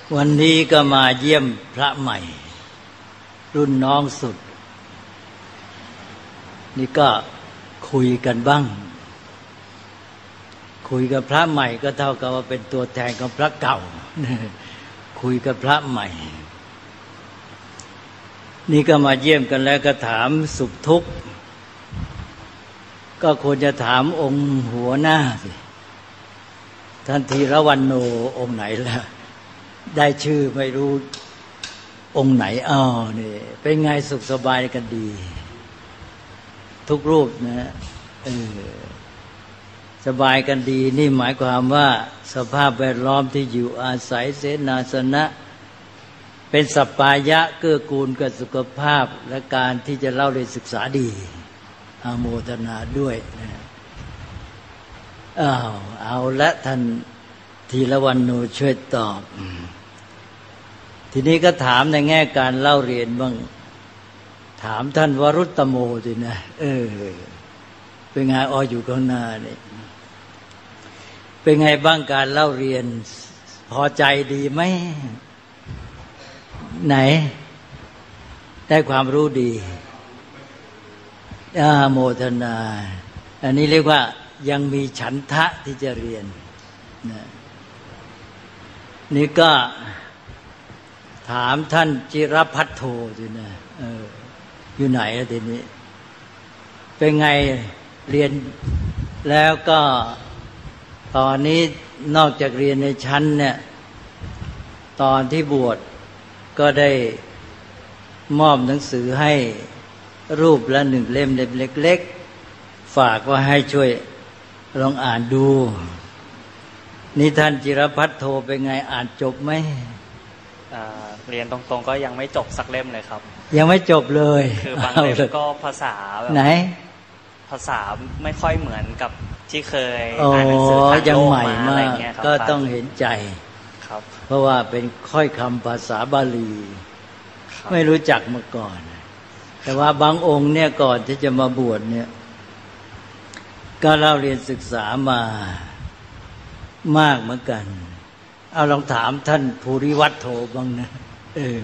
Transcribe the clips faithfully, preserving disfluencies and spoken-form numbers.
วันนี้ก็มาเยี่ยมพระใหม่รุ่นน้องสุดนี่ก็คุยกันบ้างคุยกับพระใหม่ก็เท่ากับว่าเป็นตัวแทนของพระเก่าคุยกับพระใหม่นี่ก็มาเยี่ยมกันแล้วก็ถามสุขทุกข์ก็ควรจะถามองค์หัวหน้าสิท่านธีรวรรณโนองค์ไหนล่ะได้ชื่อไม่รู้องค์ไหนอ้าวนี่เป็นไงสุขสบายกันดีทุกรูปนะเออสบายกันดีนี่หมายความว่าสภาพแวดล้อมที่อยู่อาศัยเสนาสนะเป็นสัปปายะเกื้อกูลกับสุขภาพและการที่จะเล่าเรียนศึกษาดีอาโมทนาด้วยนะอ้าวเอาละท่านธีรวรรณโนช่วยตอบทีนี้ก็ถามในแง่การเล่าเรียนบ้างถามท่านวรุตตโมสินะเออเป็นไงออยู่ข้างหน้านี่เป็นไงบ้างการเล่าเรียนพอใจดีไหมไหนได้ความรู้ดีอาโมทนาอันนี้เรียกว่ายังมีฉันทะที่จะเรียนนะนี่ก็ถามท่านจิรพัทโทสินะเอออยู่ไหนทีนี้เป็นไงเรียนแล้วก็ตอนนี้นอกจากเรียนในชั้นเนี่ยตอนที่บวชก็ได้มอบหนังสือให้รูปละหนึ่งเล่มเล็กๆฝากว่าให้ช่วยลองอ่านดูนี่ท่านจิรพัทโทเป็นไงอ่านจบไหมเรียนตรงๆก็ยังไม่จบสักเล่มเลยครับยังไม่จบเลยคือบางเล่มก็ภาษาแบบไหนภาษาไม่ค่อยเหมือนกับที่เคยอ่านหนังสือทางโลกมาอะไรเงี้ยครับก็ต้องเห็นใจครับเพราะว่าเป็นค่อยคำภาษาบาลีไม่รู้จักมาก่อนแต่ว่าบางองค์เนี่ยก่อนที่จะมาบวชเนี่ยก็เล่าเรียนศึกษามามากเหมือนกันเอาลองถามท่านภูริวัฒโธบ้างนะเออ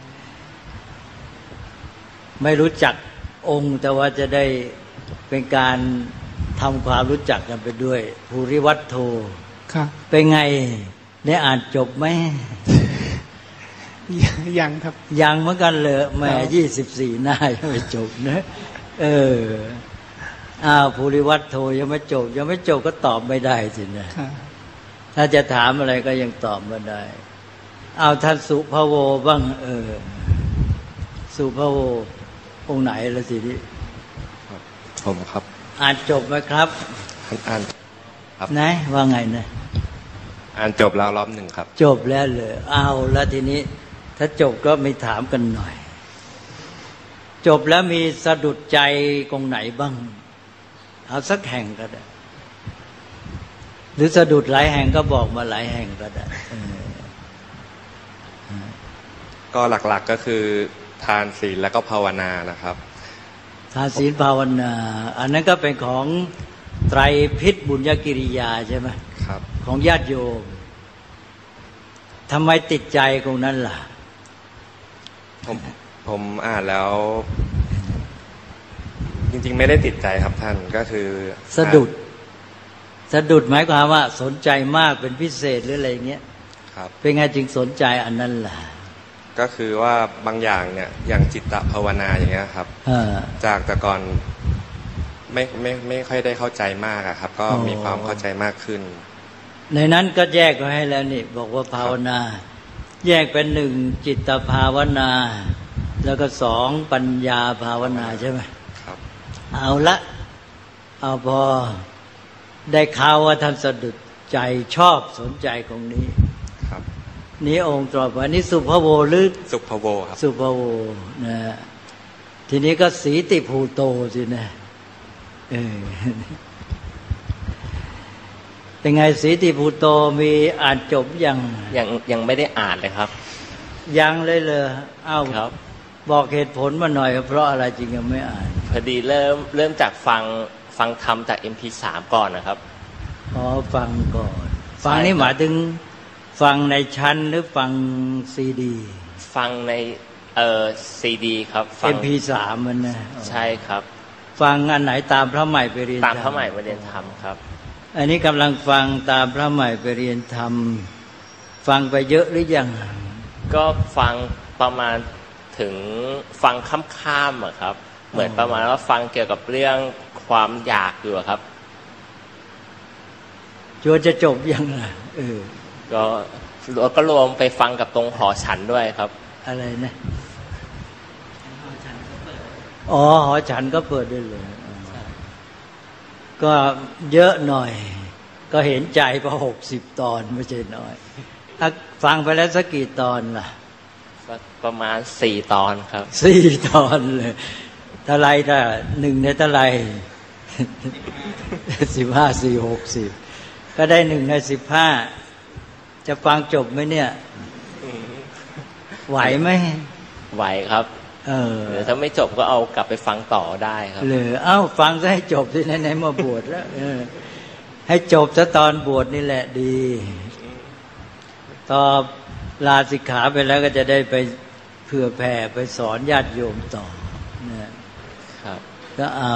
ไม่รู้จักองค์แต่ว่าจะได้เป็นการทำความรู้จักกันไปด้วยภูริวัฒโธครับเป็นไงได้อ่านจบไหมยังครับยังเหมือนกันเลยแม่ยี่สิบสี่หน้ายังไม่จบนะเอออ้าวภูริวัฒโธยังไม่จบยังไม่จบก็ตอบไม่ได้สินะถ้าจะถามอะไรก็ยังตอบไม่ได้เอาท่านสุภโวบ้างเออสุภโวองค์ไหนละสินี่ผมครับอ่านจบไหมครับอ่านครับไหนว่าไงนะอ่านจบแล้วรอบหนึ่งครับจบแล้วเลยเอาแล้วทีนี้ถ้าจบก็ไม่ถามกันหน่อยจบแล้วมีสะดุดใจตรงไหนบ้างเอาสักแห่งก็ได้หรือสะดุดหลายแห่งก็บอกมาหลายแห่งก็ได้ก็หลักๆก็คือทานศีลแล้วก็ภาวนานะครับทานศีลภาวนาอันนั้นก็เป็นของไตรพิษบุญญกิริยาใช่ไหมครับของญาติโยมทำไมติดใจตรงนั้นล่ะผมผมอ่านแล้วจริงๆไม่ได้ติดใจครับท่านก็คือสะดุดสะดุดหมายความว่าสนใจมากเป็นพิเศษหรืออะไรเงี้ยครับเป็นไงจึงสนใจอันนั้นล่ะก็คือว่าบางอย่างเนี่ยอย่างจิตตภาวนาอย่างเงี้ยครับจากแต่ก่อนไม่ไม่ไม่ค่อยได้เข้าใจมากครับก็มีความเข้าใจมากขึ้นในนั้นก็แยกไว้ให้แล้วนี่บอกว่าภาวนาแยกเป็นหนึ่งจิตภาวนาแล้วก็สองปัญญาภาวนาใช่ไหมครับเอาละเอาพอได้ข่าวว่าท่านสะดุดใจชอบสนใจตรงนี้ครับนี้องค์ตรัสว่านี่สุภโวหรือสุภโวครับสุภโวนะทีนี้ก็สีติภูโตสินะเออเป็นไงสีติภูโตมีอ่านจบยังยังยังไม่ได้อ่านเลยครับยังเลยเลยเอ้าครับบอกเหตุผลมาหน่อยเพราะอะไรจริงยังไม่อ่านพอดีเริ่มเริ่มจากฟังฟังธรรมจาก เอ็ม พี สาม ก่อนนะครับอ๋อฟังก่อนฟังนี่หมายถึงฟังในชั้นหรือฟังซีดีฟังในเอ่อซีดีครับฟัง เอ็ม พี สาม มันนะใช่ครับฟังอันไหนตามพระใหม่ไปเรียนตามพระใหม่ไปเรียนธรรมครับอันนี้กำลังฟังตามพระใหม่ไปเรียนธรรมฟังไปเยอะหรือยังก็ฟังประมาณถึงฟังค่ำๆอ่ะครับเหมือนประมาณว่าฟังเกี่ยวกับเรื่องความอยากอยู่ครับจนจะจบยังล่ะเออก็ก็รวมไปฟังกับตรงหอฉันด้วยครับอะไรนะอ๋อหอฉันก็เปิดด้วยเลยก็เยอะหน่อยก็เห็นใจพอหกสิบตอนไม่ใช่น้อยฟังไปแล้วสักกี่ตอนล่ะประมาณสี่ตอนครับสี่ตอนเลยเท่าไรถ้าหนึ่งในเท่าไรสิบห้าสี่หกสิบก็ได้หนึ่งในสิบห้าจะฟังจบไหมเนี่ยไหวไหมไหวครับเออเดี๋ยวถ้าไม่จบก็เอากลับไปฟังต่อได้ครับหรือเอ้าฟังซะให้จบสิไหนๆมาบวชแล้วเออให้จบซะตอนบวชนี่แหละดีต่อลาสิกขาไปแล้วก็จะได้ไปเผื่อแผ่ไปสอนญาติโยมต่อนะครับก็เอา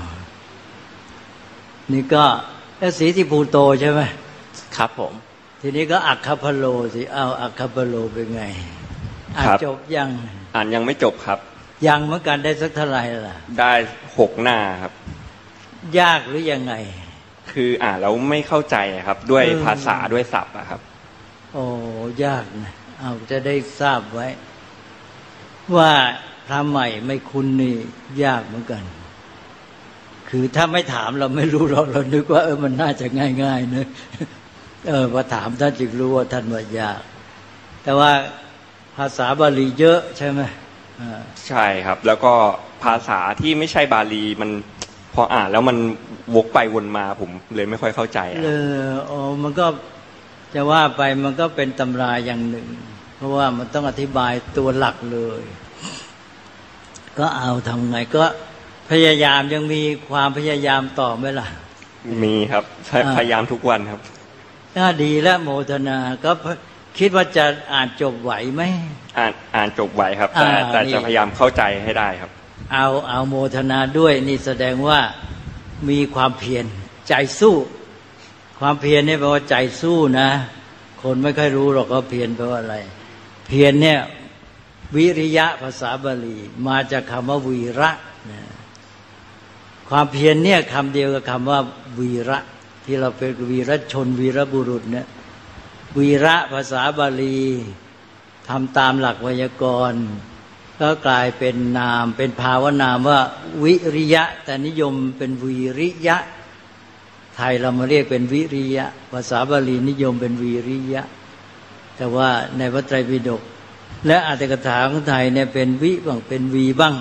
นี่ก็แล้วสีที่ภูโตใช่ไหมครับผมทีนี้ก็อัคคพโลสิเอาอัคคพโลเป็นไงอ่านจบยังอ่านยังไม่จบครับยังเหมือนกันได้สักเท่าไหร่ล่ะได้หกหน้าครับยากหรือยังไงคืออ่านแล้วไม่เข้าใจครับด้วยภาษาด้วยศัพท์อะครับโอ้ยากนะเอาจะได้ทราบไว้ว่าพระใหม่ไม่คุ้นนี่ยากเหมือนกันคือถ้าไม่ถามเราไม่รู้เราเรานึกว่าเออมันน่าจะง่ายๆนะเออพอถามท่านจึงรู้ว่าท่านว่ายากแต่ว่าภาษาบาลีเยอะใช่ไหมใช่ครับแล้วก็ภาษาที่ไม่ใช่บาลีมันพออ่านแล้วมันวกไปวนมาผมเลยไม่ค่อยเข้าใจเอออ๋อมันก็จะว่าไปมันก็เป็นตำราอย่างหนึ่งเพราะว่ามันต้องอธิบายตัวหลักเลยก็เอาทำไงก็พยายามยังมีความพยายามต่อไหมล่ะมีครับพยายามทุกวันครับน่าดีและโมทนาก็คิดว่าจะอ่านจบไหวไหมอ่านอ่านจบไหวครับแต่แต่จะพยายามเข้าใจให้ได้ครับเอาเอาโมทนาด้วยนี่แสดงว่ามีความเพียรใจสู้ความเพียรนี่แปลว่าใจสู้นะคนไม่ค่อยรู้หรอกว่าเพียรแปลว่าอะไรเพียรเนี่ยวิริยะภาษาบาลีมาจากคำว่าวีระนะความเพียรเนี่ยคำเดียวกับคำว่าวีระที่เราเป็นวีรชนวีรบุรุษเนี่ยวีระภาษาบาลีทำตามหลักไวยากรณ์ก็กลายเป็นนามเป็นภาวนามว่าวิริยะแต่นิยมเป็นวีริยะไทยเรามาเรียกเป็นวิริยะภาษาบาลีนิยมเป็นวีริยะแต่ว่าในพระไตรปิฎกและอรรถกถาของไทยเนี่ยเป็นวิบ้างเป็นวีบ้าง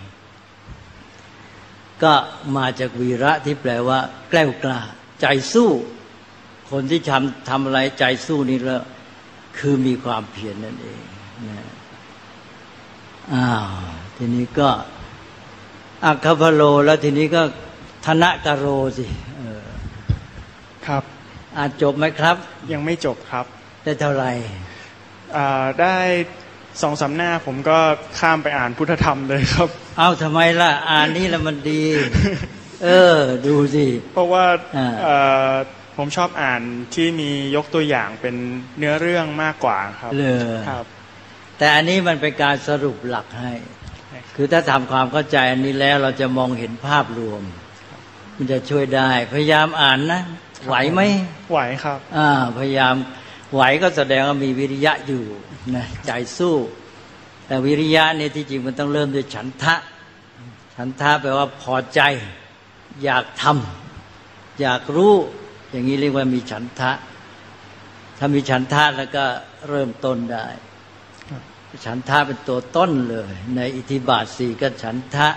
ก็มาจากวีระที่แปลว่าแกล้วกล้าใจสู้คนที่ทำทำอะไรใจสู้นี่แล้วคือมีความเพียรนั่นเองนะอ้าวทีนี้ก็อัคคพโลแล้วทีนี้ก็ธนกโรสิเออครับอ่านจบไหมครับยังไม่จบครับได้เท่าไหร่อ่าได้สองสามหน้าผมก็ข้ามไปอ่านพุทธธรรมเลยครับเอ้าทำไมล่ะอ่านนี่แล้วมันดีเออดูสิเพราะว่าผมชอบอ่านที่มียกตัวอย่างเป็นเนื้อเรื่องมากกว่าครับเลยครับแต่อันนี้มันเป็นการสรุปหลักให้คือถ้าทำความเข้าใจอันนี้แล้วเราจะมองเห็นภาพรวมมันจะช่วยได้พยายามอ่านนะไหวไหมไหวครับอ่าพยายามไหวก็แสดงว่ามีวิริยะอยู่นะใจสู้แต่วิริยะเนี่ยที่จริงมันต้องเริ่มด้วยฉันทะฉันทะแปลว่าพอใจอยากทำอยากรู้อย่างนี้เรียกว่ามีฉันทะถ้ามีฉันทะแล้วก็เริ่มต้นได้ฉันทะเป็นตัวต้นเลยในอิทธิบาทสี่ก็ฉันทะ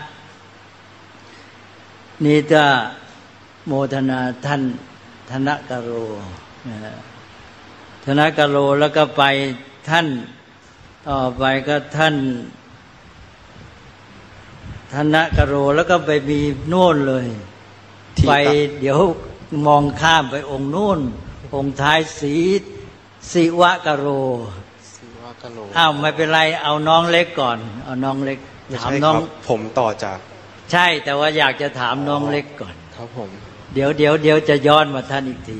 นี่ก็โมทนาท่านธนกโรธนกโรแล้วก็ไปท่านต่อไปก็ท่านธนกโรแล้วก็ไปมีโน่นเลยไปเดี๋ยวมองข้ามไปองค์โน่นองค์ท้ายสีสิวะกะโรสิวะกะโรอ้าวไม่เป็นไรเอาน้องเล็กก่อนเอาน้องเล็กถามน้องผมต่อจากใช่แต่ว่าอยากจะถามน้องเล็กก่อนครับผมเดี๋ยวเดี๋ยวเดี๋ยวจะย้อนมาท่านอีกที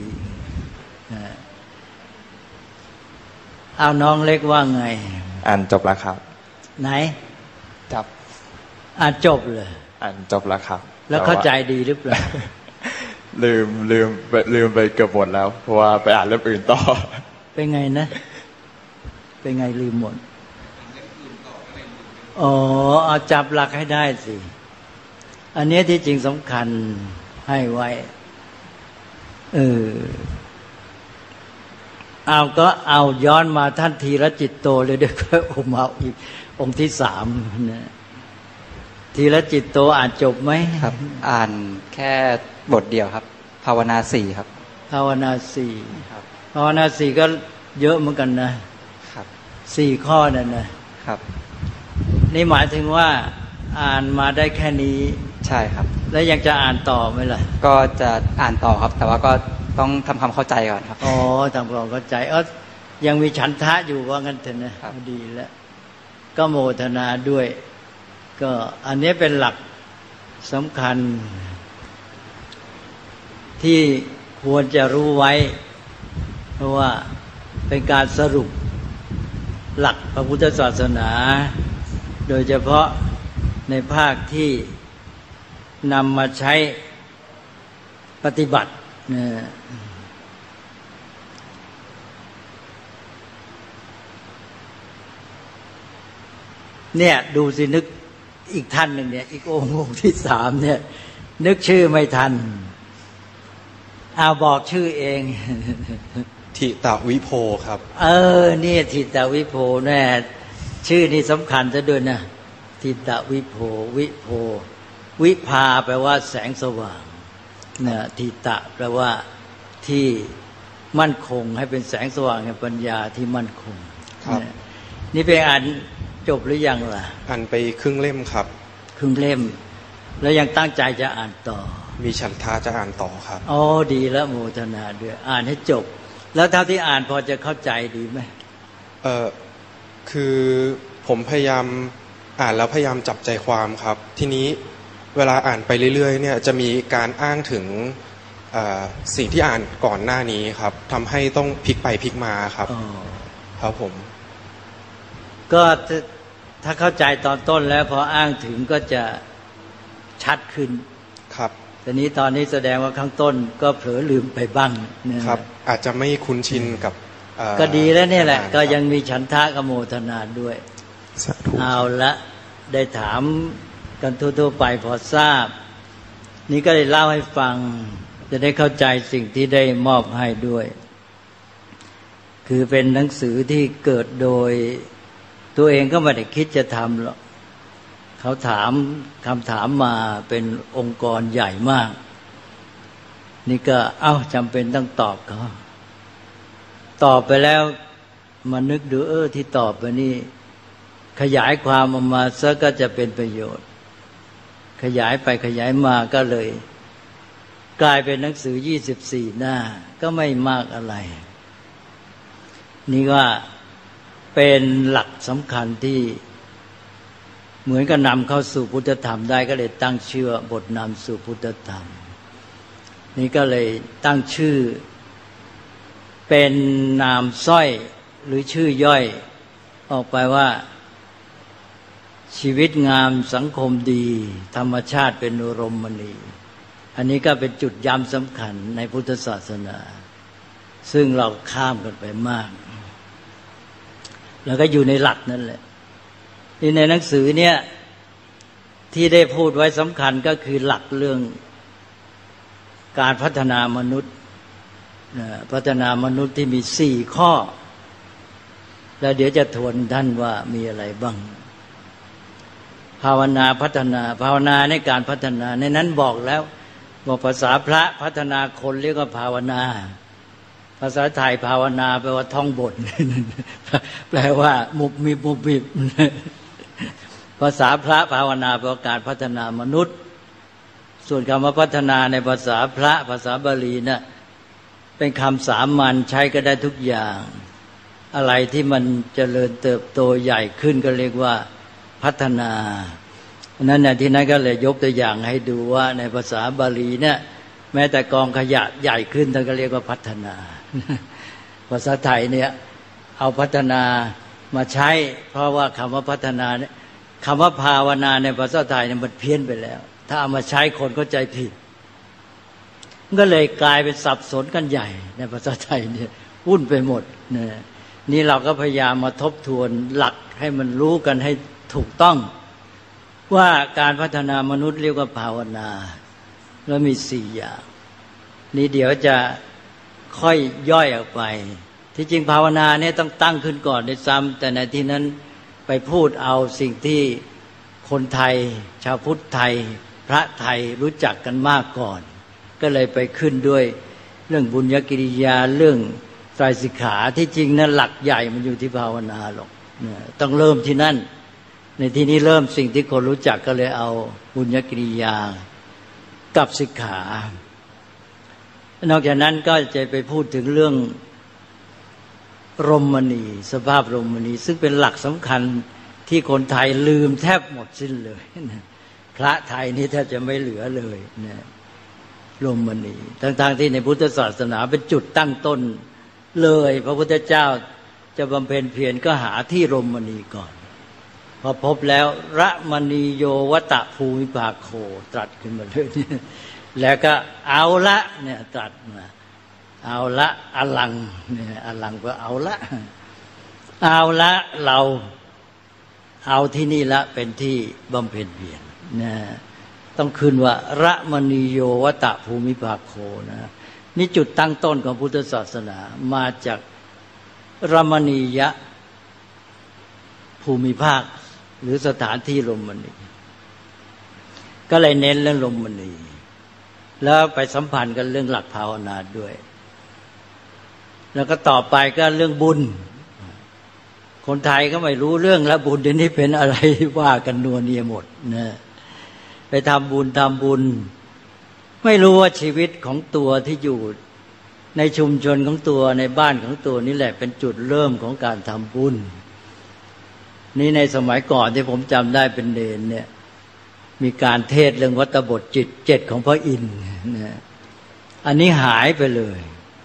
เอาน้องเล็กว่าไงอ่านจบแล้วครับไหนจับอ่านจบเลยอ่านจบแล้วครับแล้วเข้าใจดีหรือเปล่าลืมลืมลืมไปเกือบหมดแล้วเพราะว่าไปอ่านเรื่องอื่นต่อเป็นไงนะเป็นไงลืมหมดอ๋อเอาจับหลักให้ได้สิอันนี้ที่จริงสำคัญให้ไว้เออเอาก็เอาย้อนมาท่านธีรจิตโตเลยเดี๋ยวก็ออกมาอีกองค์ที่สามนะธีรจิตโตอ่านจบไหมครับอ่านแค่บทเดียวครับภาวนาสี่ครับภาวนาสี่ครับภาวนาสี่ก็เยอะเหมือนกันนะครับสี่ข้อนั่นนะครับนี่หมายถึงว่าอ่านมาได้แค่นี้ใช่ครับแล้วยังจะอ่านต่อไหมล่ะก็จะอ่านต่อครับแต่ว่าก็ต้องทำความเข้าใจก่อนครับอ๋อทำความเข้าใจเออยังมีฉันทะอยู่ว่างั้นเถอะนะดีแล้วก็โมทนาด้วยก็อันนี้เป็นหลักสำคัญที่ควรจะรู้ไว้เพราะว่าเป็นการสรุปหลักพระพุทธศาสนาโดยเฉพาะในภาคที่นำมาใช้ปฏิบัติเนี่ยดูสินึกอีกท่านหนึ่งเนี่ยอีกองค์องค์ที่สามเนี่ยนึกชื่อไม่ทันเอาบอกชื่อเองทิตวิโพครับเออนี่ทิตวิโพแน่ชื่อนี่สำคัญซะด้วยนะทิตวิโพวิโพวิภาแปลว่าแสงสว่างนะทิตะแปลว่าที่มั่นคงให้เป็นแสงสว่างแห่งปัญญาที่มั่นคงครับนี่เป็นอ่านจบหรือยังล่ะอ่านไปครึ่งเล่มครับครึ่งเล่มแล้วยังตั้งใจจะอ่านต่อมีฉันทาจะอ่านต่อครับอ๋อดีแล้วโมทนาด้วยอ่านให้จบแล้วเท่าที่อ่านพอจะเข้าใจดีไหมเออคือผมพยายามอ่านแล้วพยายามจับใจความครับทีนี้เวลาอ่านไปเรื่อยๆเนี่ยจะมีการอ้างถึงสิ่งที่อ่านก่อนหน้านี้ครับทำให้ต้องพลิกไปพลิกมาครับครับผมก็ถ้าเข้าใจตอนต้นแล้วพออ้างถึงก็จะชัดขึ้นครับแต่นี้ตอนนี้แสดงว่าข้างต้นก็เผลอลืมไปบ้างนะครับอาจจะไม่คุ้นชินกับก็ดีแล้วเนี่ยแหละก็ยังมีฉันทะกโมทนาด้วยเอาละได้ถามกันทั่วๆไปพอทราบนี่ก็ได้เล่าให้ฟังจะได้เข้าใจสิ่งที่ได้มอบให้ด้วยคือเป็นหนังสือที่เกิดโดยตัวเองก็ไม่ได้คิดจะทำหรอกเขาถามคำถามมาเป็นองค์กรใหญ่มากนี่ก็เอ้าจำเป็นต้องตอบเขาตอบไปแล้วมานึกดูเออที่ตอบไปนี่ขยายความออกมาซะก็จะเป็นประโยชน์ขยายไปขยายมาก็เลยกลายเป็นหนังสือยี่สิบสี่หน้าก็ไม่มากอะไรนี่ว่าเป็นหลักสำคัญที่เหมือนกับนำเข้าสู่พุทธธรรมได้ก็เลยตั้งชื่อบทนำสู่พุทธธรรมนี่ก็เลยตั้งชื่อเป็นนามสร้อยหรือชื่อย่อยออกไปว่าชีวิตงามสังคมดีธรรมชาติเป็นอุรมมณีอันนี้ก็เป็นจุดย้ำสำคัญในพุทธศาสนาซึ่งเราข้ามกันไปมากแล้วก็อยู่ในหลักนั่นแหละที่ในหนังสือเนี่ยที่ได้พูดไว้สำคัญก็คือหลักเรื่องการพัฒนามนุษย์พัฒนามนุษย์ที่มีสี่ข้อแล้วเดี๋ยวจะทวนท่านว่ามีอะไรบ้างภาวนาพัฒนาภาวนาในการพัฒนาในนั้นบอกแล้วว่าภาษาพระพัฒนาคนเรียกว่าภาวนาภาษาไทยภาวนาแปลว่าท่องบทแปลว่ามุบมิบมุบมิบภาษาพระภาวนาแปลว่าการพัฒนามนุษย์ส่วนคำว่าพัฒนาในภาษาพระภาษาบาลีน่ะเป็นคำสามัญใช้ก็ได้ทุกอย่างอะไรที่มันเจริญเติบโตใหญ่ขึ้นก็เรียกว่าพัฒนานั้นเนี่ยที่นั้นก็เลยยกตัวอย่างให้ดูว่าในภาษาบาลีเนี่ยแม้แต่กองขยะใหญ่ขึ้นท่านก็เรียกว่าพัฒนาภาษาไทยเนี่ยเอาพัฒนามาใช้เพราะว่าคำว่าพัฒนาเนี่ยคำว่าภาวนาในภาษาไทยเนี่ยมันเพี้ยนไปแล้วถ้าเอามาใช้คนเข้าใจผิดก็เลยกลายเป็นสับสนกันใหญ่ในภาษาไทยเนี่ยวุ่นไปหมดเนี่ยนี่เราก็พยายามมาทบทวนหลักให้มันรู้กันให้ถูกต้องว่าการพัฒนามนุษย์เรียกว่าภาวนาแล้วมีสี่อย่างนี่เดี๋ยวจะค่อยย่อยออกไปที่จริงภาวนาเนี่ยต้องตั้งขึ้นก่อนด้วยซ้ำแต่ในที่นั้นไปพูดเอาสิ่งที่คนไทยชาวพุทธไทยพระไทยรู้จักกันมากก่อนก็เลยไปขึ้นด้วยเรื่องบุญญกิริยาเรื่องไตรสิกขาที่จริงนั้นหลักใหญ่มันอยู่ที่ภาวนาหรอกต้องเริ่มที่นั่นในที่นี้เริ่มสิ่งที่คนรู้จักก็เลยเอาบุญญกิริยากับสิกขานอกจากนั้นก็จะไปพูดถึงเรื่องรมณีสภาพรมณีซึ่งเป็นหลักสำคัญที่คนไทยลืมแทบหมดสิ้นเลยนะพระไทยนี่แทบจะไม่เหลือเลยนะรมณีทั้งๆที่ในพุทธศาสนาเป็นจุดตั้งต้นเลยพระพุทธเจ้าจะบำเพ็ญเพียรก็หาที่รมณีก่อนพอพบแล้วระมณีโยวตะภูมิภาโคตรัสขึ้นมาเลยแล้วก็เอาละเนี่ยตรัสมาเอาละอลังเนี่ยอลังก็เอาละเอาละเราเอาที่นี่ละเป็นที่บำเพ็ญเพียรนะต้องขึ้นว่าระมณีโยวตะภูมิภาโคนะนี่จุดตั้งต้นของพุทธศาสนามาจากระมณียะภูมิภาคหรือสถานที่รมณีก็เลยเน้นเรื่องรมณีแล้วไปสัมพันธ์กันเรื่องหลักภาวนาด้วยแล้วก็ต่อไปก็เรื่องบุญคนไทยก็ไม่รู้เรื่องแล้วบุญเดี๋ยวนี้เป็นอะไรว่ากันนัวเนียหมดนะไปทำบุญทำบุญไม่รู้ว่าชีวิตของตัวที่อยู่ในชุมชนของตัวในบ้านของตัวนี่แหละเป็นจุดเริ่มของการทำบุญนี่ในสมัยก่อนที่ผมจำได้เป็นเณรเนี่ยมีการเทศเรื่องวัตบทจิตเจ็ดของพระอินทร์นะอันนี้หายไปเลย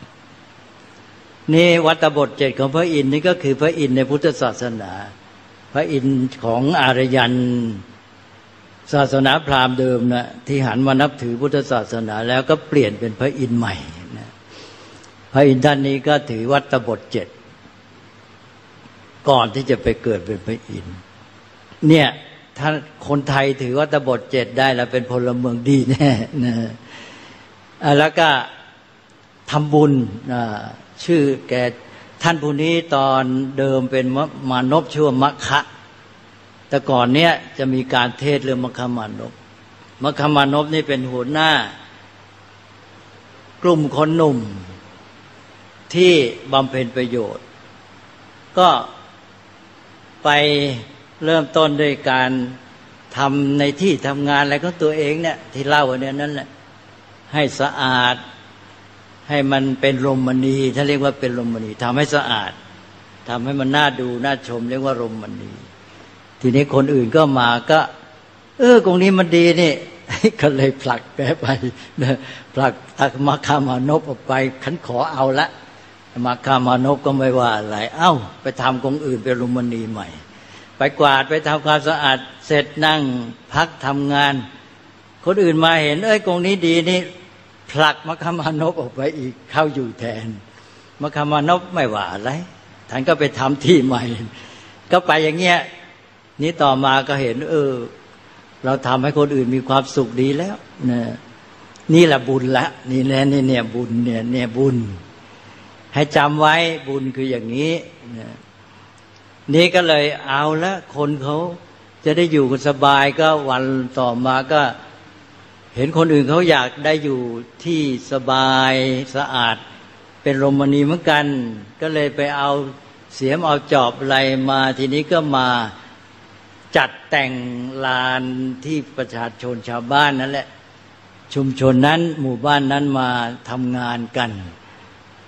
นี่วัตบทเจ็ดของพระอินทร์นี่ก็คือพระอินทร์ในพุทธศาสนาพระอินทร์ของอารยันศาสนาพราหมณ์เดิมนะที่หันมานับถือพุทธศาสนาแล้วก็เปลี่ยนเป็นพระอินทร์ใหม่นะพระอินทร์ท่านนี้ก็ถือวัตบทเจ็ดก่อนที่จะไปเกิดเป็นพระอินทร์เนี่ยถ้าคนไทยถือวัตบทเจ็ดได้แล้วเป็นพลเมืองดีแน่นะแล้วก็ทำบุญนะชื่อแกท่านผู้นี้ตอนเดิมเป็นมานพชื่อมัคคะแต่ก่อนเนี้ยจะมีการเทศเรื่องมัคคมานพมัคคมานพนี่เป็นหัวหน้ากลุ่มคนหนุ่มที่บำเพ็ญประโยชน์ก็ไปเริ่มต้นด้วยการทำในที่ทำงานอะไรของตัวเองเนี่ยที่เล่าเนี่ยนั่นแหละให้สะอาดให้มันเป็นรมณีถ้าเรียกว่าเป็นรมณีทำให้สะอาดทำให้มันน่าดูน่าชมเรียกว่ารมณีทีนี้คนอื่นก็มาก็เออตรงนี้มันดีนี่ก็เลยผลักแกไปนะผลักมัคคมานพออกไปขันขอเอาละมัคคมานพก็ไม่ว่าอะไรเอ้าไปทำกองอื่นเป็นรมณีใหม่ไปกวาดไปทำความสะอาดเสร็จนั่งพักทำงานคนอื่นมาเห็นเอ้ยกองนี้ดีนี่ผลักมัคคมานพออกไปอีกเข้าอยู่แทนมัคคมานพไม่ว่าอะไรท่านก็ไปทำที่ใหม่ก็ไปอย่างเงี้ยนี่ต่อมาก็เห็นเออเราทำให้คนอื่นมีความสุขดีแล้วนะนี่แหละบุญละนี่แหละนี่เนี่ยบุญเนี่ยเนี่ยบุญให้จำไว้บุญคืออย่างนี้นะนี่ก็เลยเอาละคนเขาจะได้อยู่กันสบายก็วันต่อมาก็เห็นคนอื่นเขาอยากได้อยู่ที่สบายสะอาดเป็นรมณีเหมือนกันก็เลยไปเอาเสียมเอาจอบอะไรมาทีนี้ก็มาจัดแต่งลานที่ประชาชนชาวบ้านนั่นแหละชุมชนนั้นหมู่บ้านนั้นมาทำงานกัน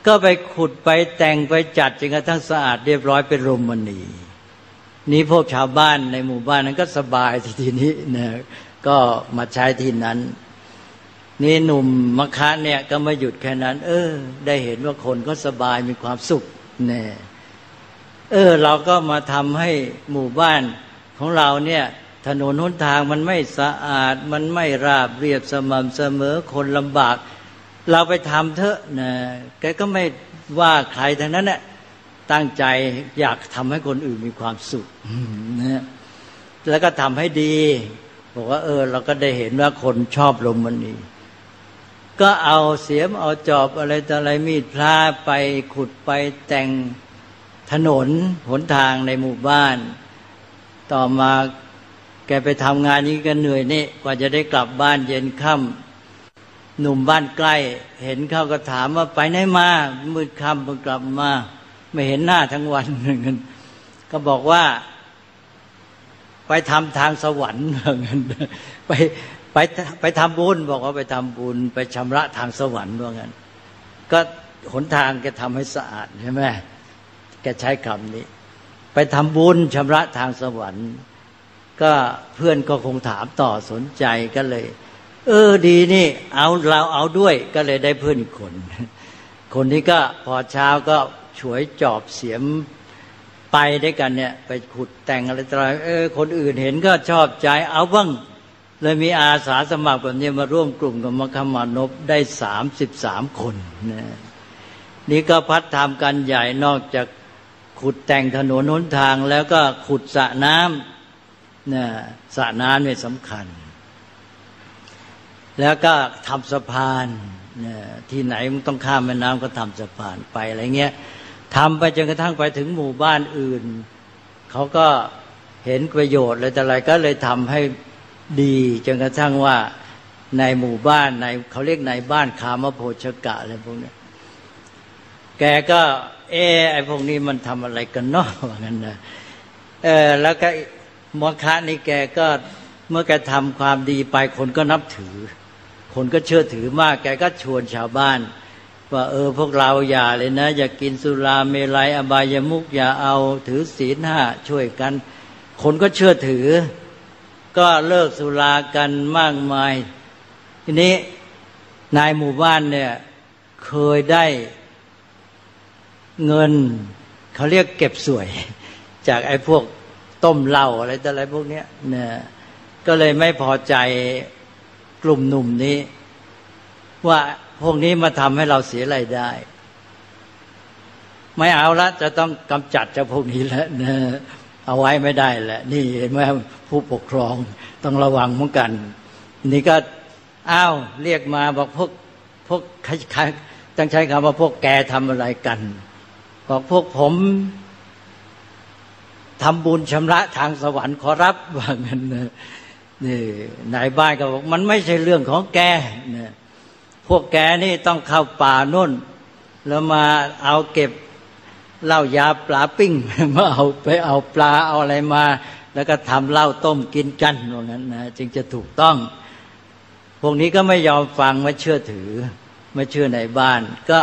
ก็ไปขุดไปแต่งไปจัดจนกระทั่งสะอาดเรียบร้อยเป็นโรมณีนี้พวกชาวบ้านในหมู่บ้านนั้นก็สบายทีนี้นะก็มาใช้ที่นั้นนี่หนุ่มมะคะเนี่ยก็ไม่หยุดแค่นั้นเออได้เห็นว่าคนก็สบายมีความสุขเนี่ยเออเราก็มาทำให้หมู่บ้านของเราเนี่ยถนนหนทางมันไม่สะอาดมันไม่ราบเรียบสม่ำเสมอคนลำบากเราไปทำเถอะนะแกก็ไม่ว่าใครทั้งนั้นแหละตั้งใจอยากทำให้คนอื่นมีความสุขนะแล้วก็ทำให้ดีบอกว่าเออเราก็ได้เห็นว่าคนชอบลมมันนี่ก็เอาเสียมเอาจอบอะไรต่ออะไรมีดพระไปขุดไปแต่งถนนหนทางในหมู่บ้านต่อมาแกไปทำงานนี้ก็เหนื่อยนี่กว่าจะได้กลับบ้านเย็นค่ำหนุ่มบ้านใกล้เห็นเขาก็ถามว่าไปไหนมามืดค่ำเพิ่งกลับมาไม่เห็นหน้าทั้งวันก็บอกว่าไปทำทางสวรรค์ไปไปไปทำบุญบอกว่าไปทำบุญไปชำระทางสวรรค์ว่างั้นก็หนทางแกทำให้สะอาดใช่ไหมแกใช้คำนี้ไปทำบุญชำระทางสวรรค์ก็เพื่อนก็คงถามต่อสนใจก็เลยเออดีนี่เอาเราเอาด้วยก็เลยได้เพื่อนอีกคนคนนี้ก็พอเช้าก็ฉวยจอบเสียมไปด้วยกันเนี่ยไปขุดแต่งอะไรต่างๆเออคนอื่นเห็นก็ชอบใจเอาบ้างเลยมีอาสาสมัครแบบนี้มาร่วมกลุ่มกับมคมานพได้สามสิบสามคนนะนี่ก็พัฒนากันใหญ่นอกจากขุดแต่งถนนหนทางแล้วก็ขุดสระน้ำนะสระน้ำเนี่ยสำคัญแล้วก็ทำสะพานนะที่ไหนมันต้องข้ามแม่น้ำก็ทำสะพานไปอะไรเงี้ยทำไปจนกระทั่งไปถึงหมู่บ้านอื่นเขาก็เห็นประโยชน์อะไรแต่อะไรก็เลยทำให้ดีจนกระทั่งว่าในหมู่บ้านในเขาเรียกในบ้านคามโภชกะอะไรพวกนี้แกก็เออไอ้พวกนี้มันทำอะไรกันเนาะว่างั้นนะเออแล้วก็มอคะนี่แกก็เมื่อแกทำความดีไปคนก็นับถือคนก็เชื่อถือมากแกก็ชวนชาวบ้านว่าเออพวกเราอย่าเลยนะอย่ากินสุราเมลัยอบายมุขอย่าเอาถือศีลห้าช่วยกันคนก็เชื่อถือก็เลิกสุรากันมากมายทีนี้นายหมู่บ้านเนี่ยเคยได้เงินเขาเรียกเก็บสวยจากไอ้พวกต้มเหล้าอะไรต่ออะไรพวกเนี้ยเนี่ยก็เลยไม่พอใจกลุ่มหนุ่มนี้ว่าพวกนี้มาทำให้เราเสียรายได้ไม่เอาละจะต้องกำจัดเจ้าพวกนี้แล้วนะเอาไว้ไม่ได้แหละนี่เห็นไหมผู้ปกครองต้องระวังเหมือนกันนี่ก็อ้าวเรียกมาบอกพวกพวกใครๆต้องใช้คำว่าพวกแกทำอะไรกันบอกพวกผมทำบุญชำระทางสวรรค์ขอรับว่างั้นนะนี่นายบ้านก็บอกมันไม่ใช่เรื่องของแกนะพวกแกนี่ต้องเข้าป่าโน่นแล้วมาเอาเก็บเหล้ายาปลาปิ้งมาเอาไปเอาปลาเอาอะไรมาแล้วก็ทำเหล้าต้มกินกันว่างั้นนะจึงจะถูกต้องพวกนี้ก็ไม่ยอมฟังไม่เชื่อถือไม่เชื่อในบ้านก็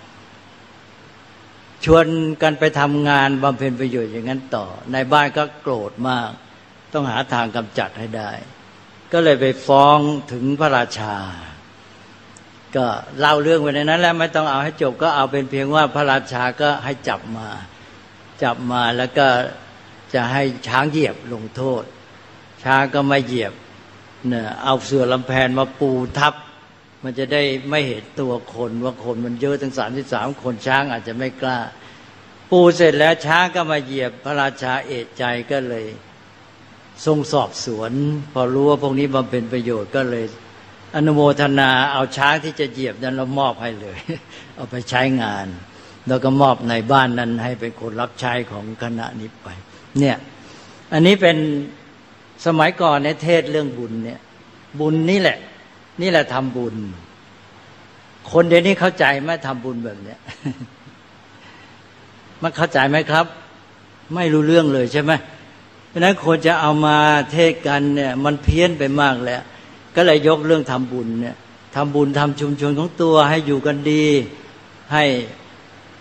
ชวนกันไปทำงานบำเพ็ญประโยชน์อย่างนั้นต่อในบ้านก็โกรธมากต้องหาทางกำจัดให้ได้ก็เลยไปฟ้องถึงพระราชาก็เล่าเรื่องไว้ในนั้นแล้วไม่ต้องเอาให้จบก็เอาเป็นเพียงว่าพระราชาก็ให้จับมาจับมาแล้วก็จะให้ช้างเหยียบลงโทษช้างก็ไม่เหยียบเนี่ยเอาเสื่อลำแพนมาปูทับมันจะได้ไม่เห็นตัวคนว่าคนมันเยอะถึงสามสิบสามคนช้างอาจจะไม่กล้าปูเสร็จแล้วช้างก็มาเหยียบพระราชาเอะใจก็เลยทรงสอบสวนพอรู้ว่าพวกนี้บำเพ็ญประโยชน์ก็เลยอนุโมทนาเอาช้างที่จะเหยียบนั้นเรามอบให้เลยเอาไปใช้งานแล้วก็มอบในบ้านนั้นให้เป็นคนรับใช้ของคณะนี้ไปเนี่ยอันนี้เป็นสมัยก่อนในเทศเรื่องบุญเนี่ยบุญนี่แหละนี่แหละทำบุญคนเดี๋ยวนี้เข้าใจไหมทำบุญแบบเนี้ยมันเข้าใจไหมครับไม่รู้เรื่องเลยใช่ไหมเพราะนั้นคนจะเอามาเทศกันเนี่ยมันเพี้ยนไปมากแล้วก็เลยยกเรื่องทำบุญเนี่ยทำบุญทำชุมชนของตัวให้อยู่กันดีให้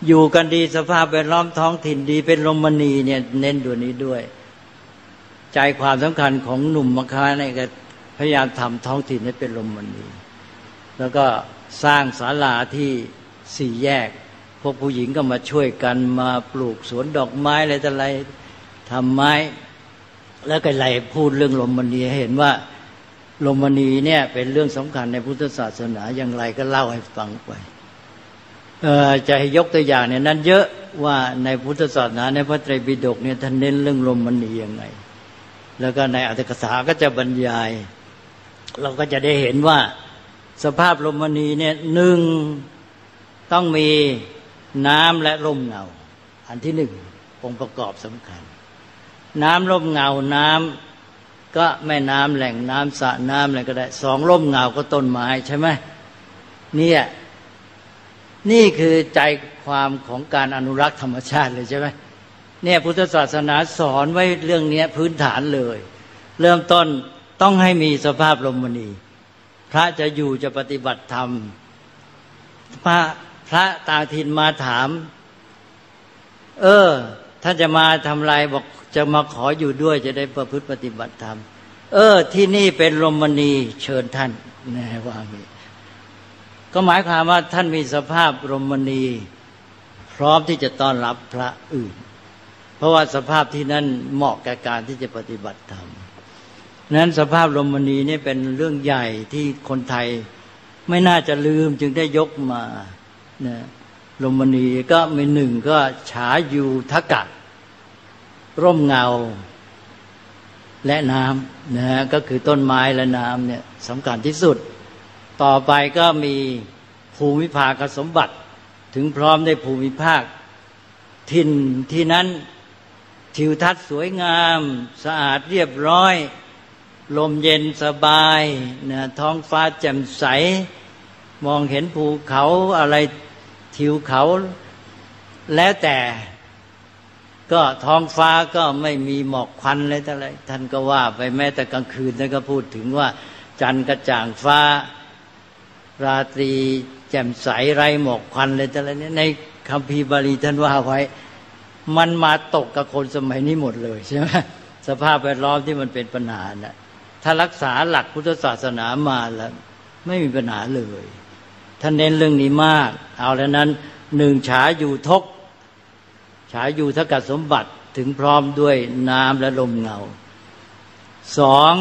อยู่กันดีสภาพแวดล้อมท้องถิ่นดีเป็นลมณีเนี่ยเน้นตัวนี้ด้วยใจความสำคัญของหนุ่มมัคคะเนี่ยก็พยายามทำท้องถิ่นให้เป็นลมณีแล้วก็สร้างศาลาที่สี่แยกพวกผู้หญิงก็มาช่วยกันมาปลูกสวนดอกไม้อะไรต่ออะไรทำไม้แล้วก็ไล่พูดเรื่องลมณีให้เห็นว่าลมณีเนี่ยเป็นเรื่องสำคัญในพุทธศาสนาอย่างไรก็เล่าให้ฟังไปเอ่อจะให้ยกตัวอย่างเนี่ยนั้นเยอะว่าในพุทธศาสนาในพระไตรปิฎกเนี่ยท่านเน้นเรื่องลมณียังไงแล้วก็ในอรรถกถาก็จะบรรยายเราก็จะได้เห็นว่าสภาพลมณีเนี่ยหนึ่งต้องมีน้ำและร่มเงาอันที่หนึ่งองค์ประกอบสำคัญน้ำร่มเงาน้ำก็แม่น้ำแหล่งน้ำสระน้ำอะไรก็ได้สองร่มเงาก็ต้นไม้ใช่ไหมเนี่ยนี่คือใจความของการอนุรักษ์ธรรมชาติเลยใช่ไหมเนี่ยพุทธศาสนาสอนไว้เรื่องนี้พื้นฐานเลยเริ่มต้นต้องให้มีสภาพลมณีพระจะอยู่จะปฏิบัติธรรมพระพระต่างถิ่นมาถามเออท่านจะมาทำไรบอกจะมาขออยู่ด้วยจะได้ประพฤติปฏิบัติธรรมเออที่นี่เป็นลมณีเชิญท่านนะว่างี้ก็หมายความว่าท่านมีสภาพลมณีพร้อมที่จะต้อนรับพระอื่นเพราะว่าสภาพที่นั้นเหมาะกับการที่จะปฏิบัติธรรมนั้นสภาพลมณีนี่เป็นเรื่องใหญ่ที่คนไทยไม่น่าจะลืมจึงได้ยกมานะลมณีก็มีหนึ่งก็ฉายูทกะร่มเงาและน้ำนะก็คือต้นไม้และน้ำเนี่ยสำคัญที่สุดต่อไปก็มีภูมิภาคสมบัติถึงพร้อมได้ภูมิภาคถิ่นที่นั้นทิวทัศน์สวยงามสะอาดเรียบร้อยลมเย็นสบายนะท้องฟ้าแจ่มใสมองเห็นภูเขาอะไรทิวเขาแล้วแต่ก็ท้องฟ้าก็ไม่มีหมอกควันอะไรต่ออะไรท่านก็ว่าไปแม้แต่กลางคืนท่านก็พูดถึงว่าจันทร์กระจ่างฟ้าราตรีแจ่มใสไร้หมอกควันอะไรต่ออะไรในคัมภีร์บาลีท่านว่าไว้มันมาตกกับคนสมัยนี้หมดเลยใช่ไหมสภาพแวดล้อมที่มันเป็นปัญหาน่ะถ้ารักษาหลักพุทธศาสนามาแล้วไม่มีปัญหาเลยท่านเน้นเรื่องนี้มากเอาแล้วนั้นหนึ่งฉาอยู่ทกฉาอยู่ทกสมบัติถึงพร้อมด้วยน้ำและลมเงาสอง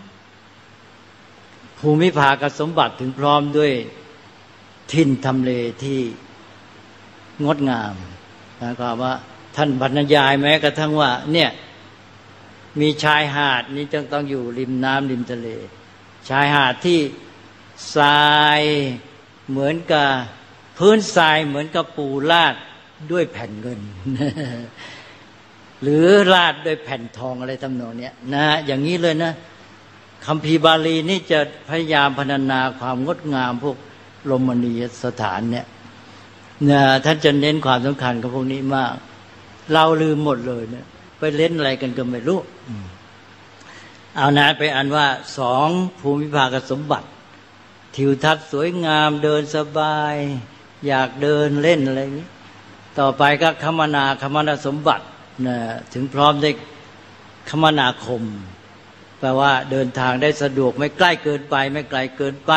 ภูมิภาคสมบัติถึงพร้อมด้วยถิ่นทำเลที่งดงามนะครับว่าท่านบรรยายแม้กระทั่งว่าเนี่ยมีชายหาดนี้จึงต้องอยู่ริมน้ำริมทะเลชายหาดที่ทรายเหมือนกับพื้นทรายเหมือนกับปูลาดด้วยแผ่นเงิน หรือลาดด้วยแผ่นทองอะไรทำนองนี้นะอย่างนี้เลยนะคัมภีร์บาลีนี่จะพยายามพรรณนาความงดงามพวกลมณียสถานเนี่ยนะท่านจะเน้นความสำคัญกับพวกนี้มากเราลืมหมดเลยเนี่ยไปเล่นอะไรกันก็ไม่รู้เอานะไปอ่านว่าสองภูมิภาคสมบัติทิวทัศน์สวยงามเดินสบายอยากเดินเล่นอะไรอย่างนี้ต่อไปก็คมนาคมนาสมบัตินะถึงพร้อมได้คมนาคมแปลว่าเดินทางได้สะดวกไม่ใกล้เกินไปไม่ไกลเกินไป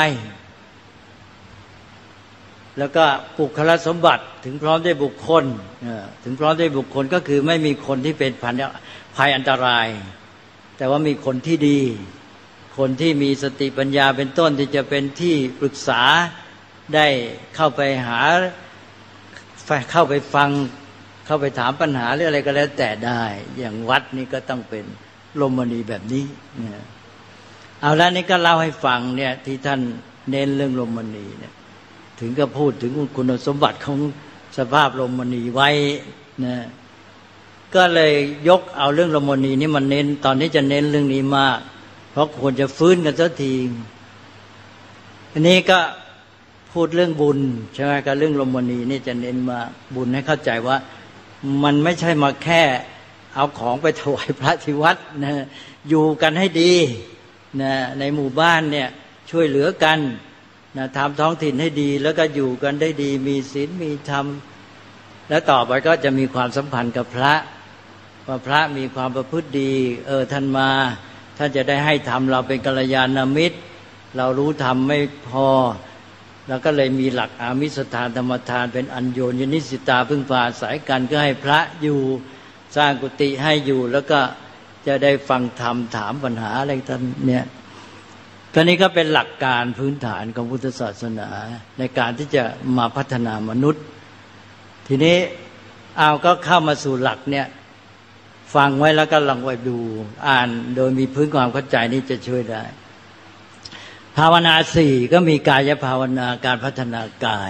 แล้วก็ปุคละสมบัติถึงพร้อมได้บุคคลถึงพร้อมได้บุคคลก็คือไม่มีคนที่เป็นภัยอันตรายแต่ว่ามีคนที่ดีคนที่มีสติปัญญาเป็นต้นที่จะเป็นที่ปรึกษาได้เข้าไปหาเข้าไปฟังเข้าไปถามปัญหาหรืออะไรก็แล้วแต่ได้อย่างวัดนี่ก็ต้องเป็นลมณีแบบนี้เนี่ยเอาแล้วนี่ก็เล่าให้ฟังเนี่ยที่ท่านเน้นเรื่องลมณีเนี่ยถึงก็พูดถึงคุณสมบัติของสภาพลมณีไว้นะก็เลยยกเอาเรื่องลมณีนี่มันเน้นตอนนี้จะเน้นเรื่องนี้มากเพราะควรจะฟื้นกันสักทีอันนี้ก็พูดเรื่องบุญใช่ไหมกับเรื่องลมณีนี่จะเน้นมาบุญให้เข้าใจว่ามันไม่ใช่มาแค่เอาของไปถวายพระที่วัดนะอยู่กันให้ดีนะในหมู่บ้านเนี่ยช่วยเหลือกันนะทำท้องถิ่นให้ดีแล้วก็อยู่กันได้ดีมีศีลมีธรรมแล้วต่อไปก็จะมีความสัมพันธ์กับพระว่าพระมีความประพฤติดีเออท่านมาท่านจะได้ให้ธรรมเราเป็นกัลยาณมิตรเรารู้ธรรมไม่พอแล้วก็เลยมีหลักอามิสทานธรรมทานเป็นอัญโยญนิสิตาพึ่งพาอาศัยกันก็ให้พระอยู่สร้างกุฏิให้อยู่แล้วก็จะได้ฟังธรรมถามปัญหาอะไรท่านเนี่ยก็นี้ก็เป็นหลักการพื้นฐานของพุทธศาสนาในการที่จะมาพัฒนามนุษย์ทีนี้เอาก็เข้ามาสู่หลักเนี่ยฟังไว้แล้วก็ลองไปดูอ่านโดยมีพื้นความเข้าใจนี้จะช่วยได้ภาวนาสี่ก็มีกายภาวนาการพัฒนากาย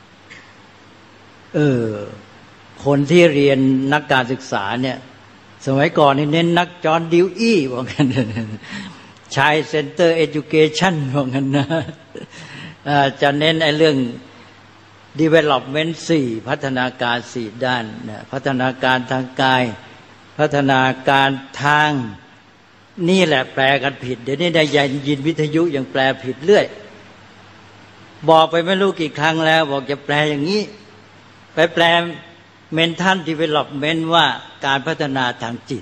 เออคนที่เรียนนักการศึกษาเนี่ยสมัยก่อนนี่เน้นนักจอห์นดิวอี้ว่างั้นชายเซ็นเตอร์เอเจูเคชั่นว่างั้นนะจะเน้นไอ้เรื่อง development สี่พัฒนาการสี่ด้านนะพัฒนาการทางกายพัฒนาการทางนี่แหละแปลกันผิดเดี๋ยวนี้ได้ยินวิทยุยังแปลผิดเรื่อยบอกไปไม่รู้กี่ครั้งแล้วบอกจะแปลอย่างนี้ไปแปล mental development ว่าการพัฒนาทางจิต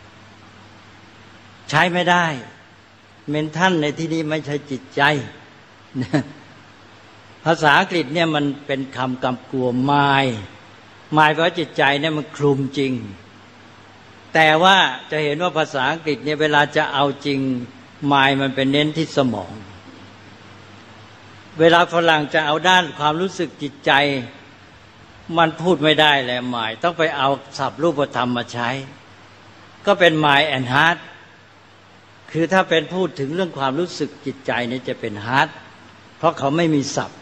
ใช้ไม่ได้mental ในที่นี้ไม่ใช่จิตใจภาษาอังกฤษเนี่ยมันเป็นคำกำกวม mind mind แปลว่าจิตใจเนี่ยมันคลุมจริงแต่ว่าจะเห็นว่าภาษาอังกฤษเนี่ยเวลาจะเอาจริง mind มันเป็นเน้นที่สมองเวลาฝรั่งจะเอาด้านความรู้สึกจิตใจมันพูดไม่ได้แหละ mind ต้องไปเอาศัพท์รูปธรรมมาใช้ก็เป็น mind and heart คือถ้าเป็นพูดถึงเรื่องความรู้สึกจิตใจเนี่ยจะเป็น heart เพราะเขาไม่มีศัพท์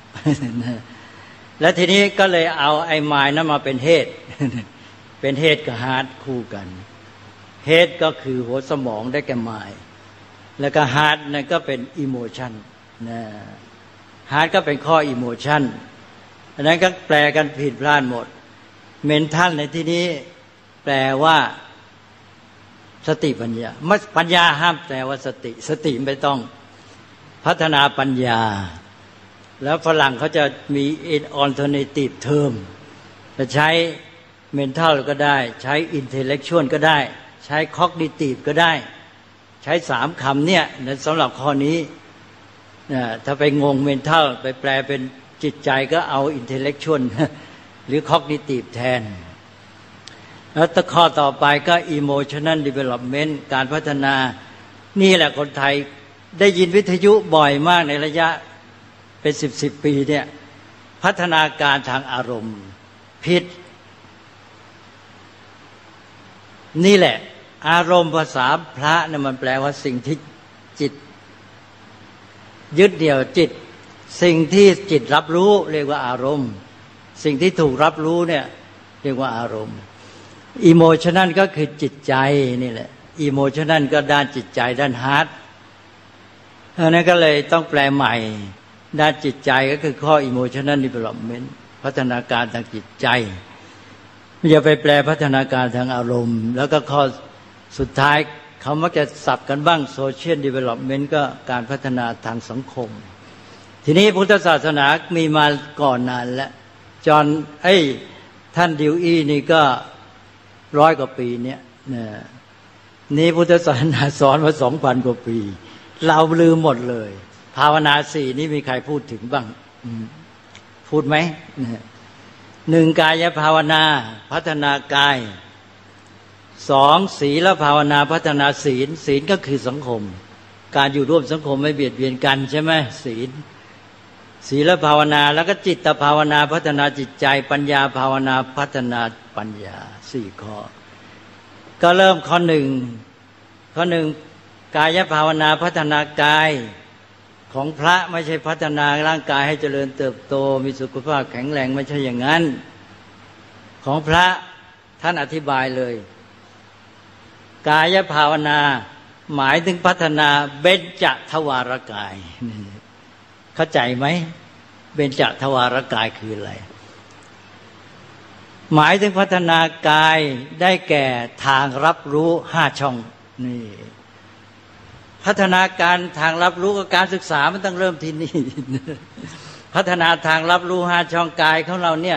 และทีนี้ก็เลยเอาไอ้ mind นั้นมาเป็น head เป็น head กับ heart คู่กัน head ก็คือหัวสมองได้แก่ mind แล้วก็ heart นั่นก็เป็น emotion นะ heart ก็เป็นข้อ emotion อันนั้นก็แปลกันผิดพลาดหมด mental ในที่นี้แปลว่าสติปัญญาไม่ปัญญาห้ามแปลว่าสติสติไม่ต้องพัฒนาปัญญาแล้วฝรั่งเขาจะมี alternative term จะใช้ mental ก็ได้ใช้ intellectual ก็ได้ใช้ cognitive ก็ได้ใช้สามคำเนี่ยสำหรับข้อนี้ถ้าไปงง mental ไปแปลเป็นจิตใจก็เอา intellectual หรือ cognitive แทนแล้วข้อต่อไปก็ emotional development การพัฒนานี่แหละคนไทยได้ยินวิทยุบ่อยมากในระยะเป็นสิบสิบปีเนี่ยพัฒนาการทางอารมณ์ผิดนี่แหละอารมณ์ภาษาพระเนี่ยมันแปลว่าสิ่งที่จิตยึดเดี่ยวจิตสิ่งที่จิตรับรู้เรียกว่าอารมณ์สิ่งที่ถูกรับรู้เนี่ยเรียกว่าอารมณ์อิโมชันนั่นก็คือจิตใจนี่แหละอิโมชันนั่นก็ด้านจิตใจด้านฮาร์ทเพราะนั้นก็เลยต้องแปลใหม่ด้านจิตใจก็คือข้อ emotional development พัฒนาการทางจิตใจอย่าไปแปลพัฒนาการทางอารมณ์แล้วก็ข้อสุดท้ายเขามักจะสับกันบ้าง social development ก็การพัฒนาทางสังคมทีนี้พุทธศาสนามีมาก่อนนานแล้วจอห์นไอ้ท่านดิวอี้นี่ก็ร้อยกว่าปีเนี่ยนี่พุทธศาสนาสอนมาสองพันกว่าปีเราลืมหมดเลยภาวนาสี่นี่มีใครพูดถึงบ้างพูดไหมหนึ่งกายภาวนาพัฒนากายสองศีลภาวนาพัฒนาศีลศีลก็คือสังคมการอยู่ร่วมสังคมไม่เบียดเบียนกันใช่ไหมศีลศีลภาวนาแล้วก็จิตภาวนาพัฒนาจิตใจปัญญาภาวนาพัฒนาปัญญาสี่ข้อก็เริ่มข้อหนึ่งข้อหนึ่งกายภาวนาพัฒนากายของพระไม่ใช่พัฒนาร่างกายให้เจริญเติบโตมีสุขภาพแข็งแรงไม่ใช่อย่างนั้นของพระท่านอธิบายเลยกายภาวนาหมายถึงพัฒนาเบญจทวารกายเข้าใจไหมเบญจทวารกายคืออะไรหมายถึงพัฒนากายได้แก่ทางรับรู้ห้าช่องนี่พัฒนาการทางรับรู้กับการศึกษามันต้องเริ่มที่นี่พัฒนาทางรับรู้ห้าช่องกายของเราเนี่ย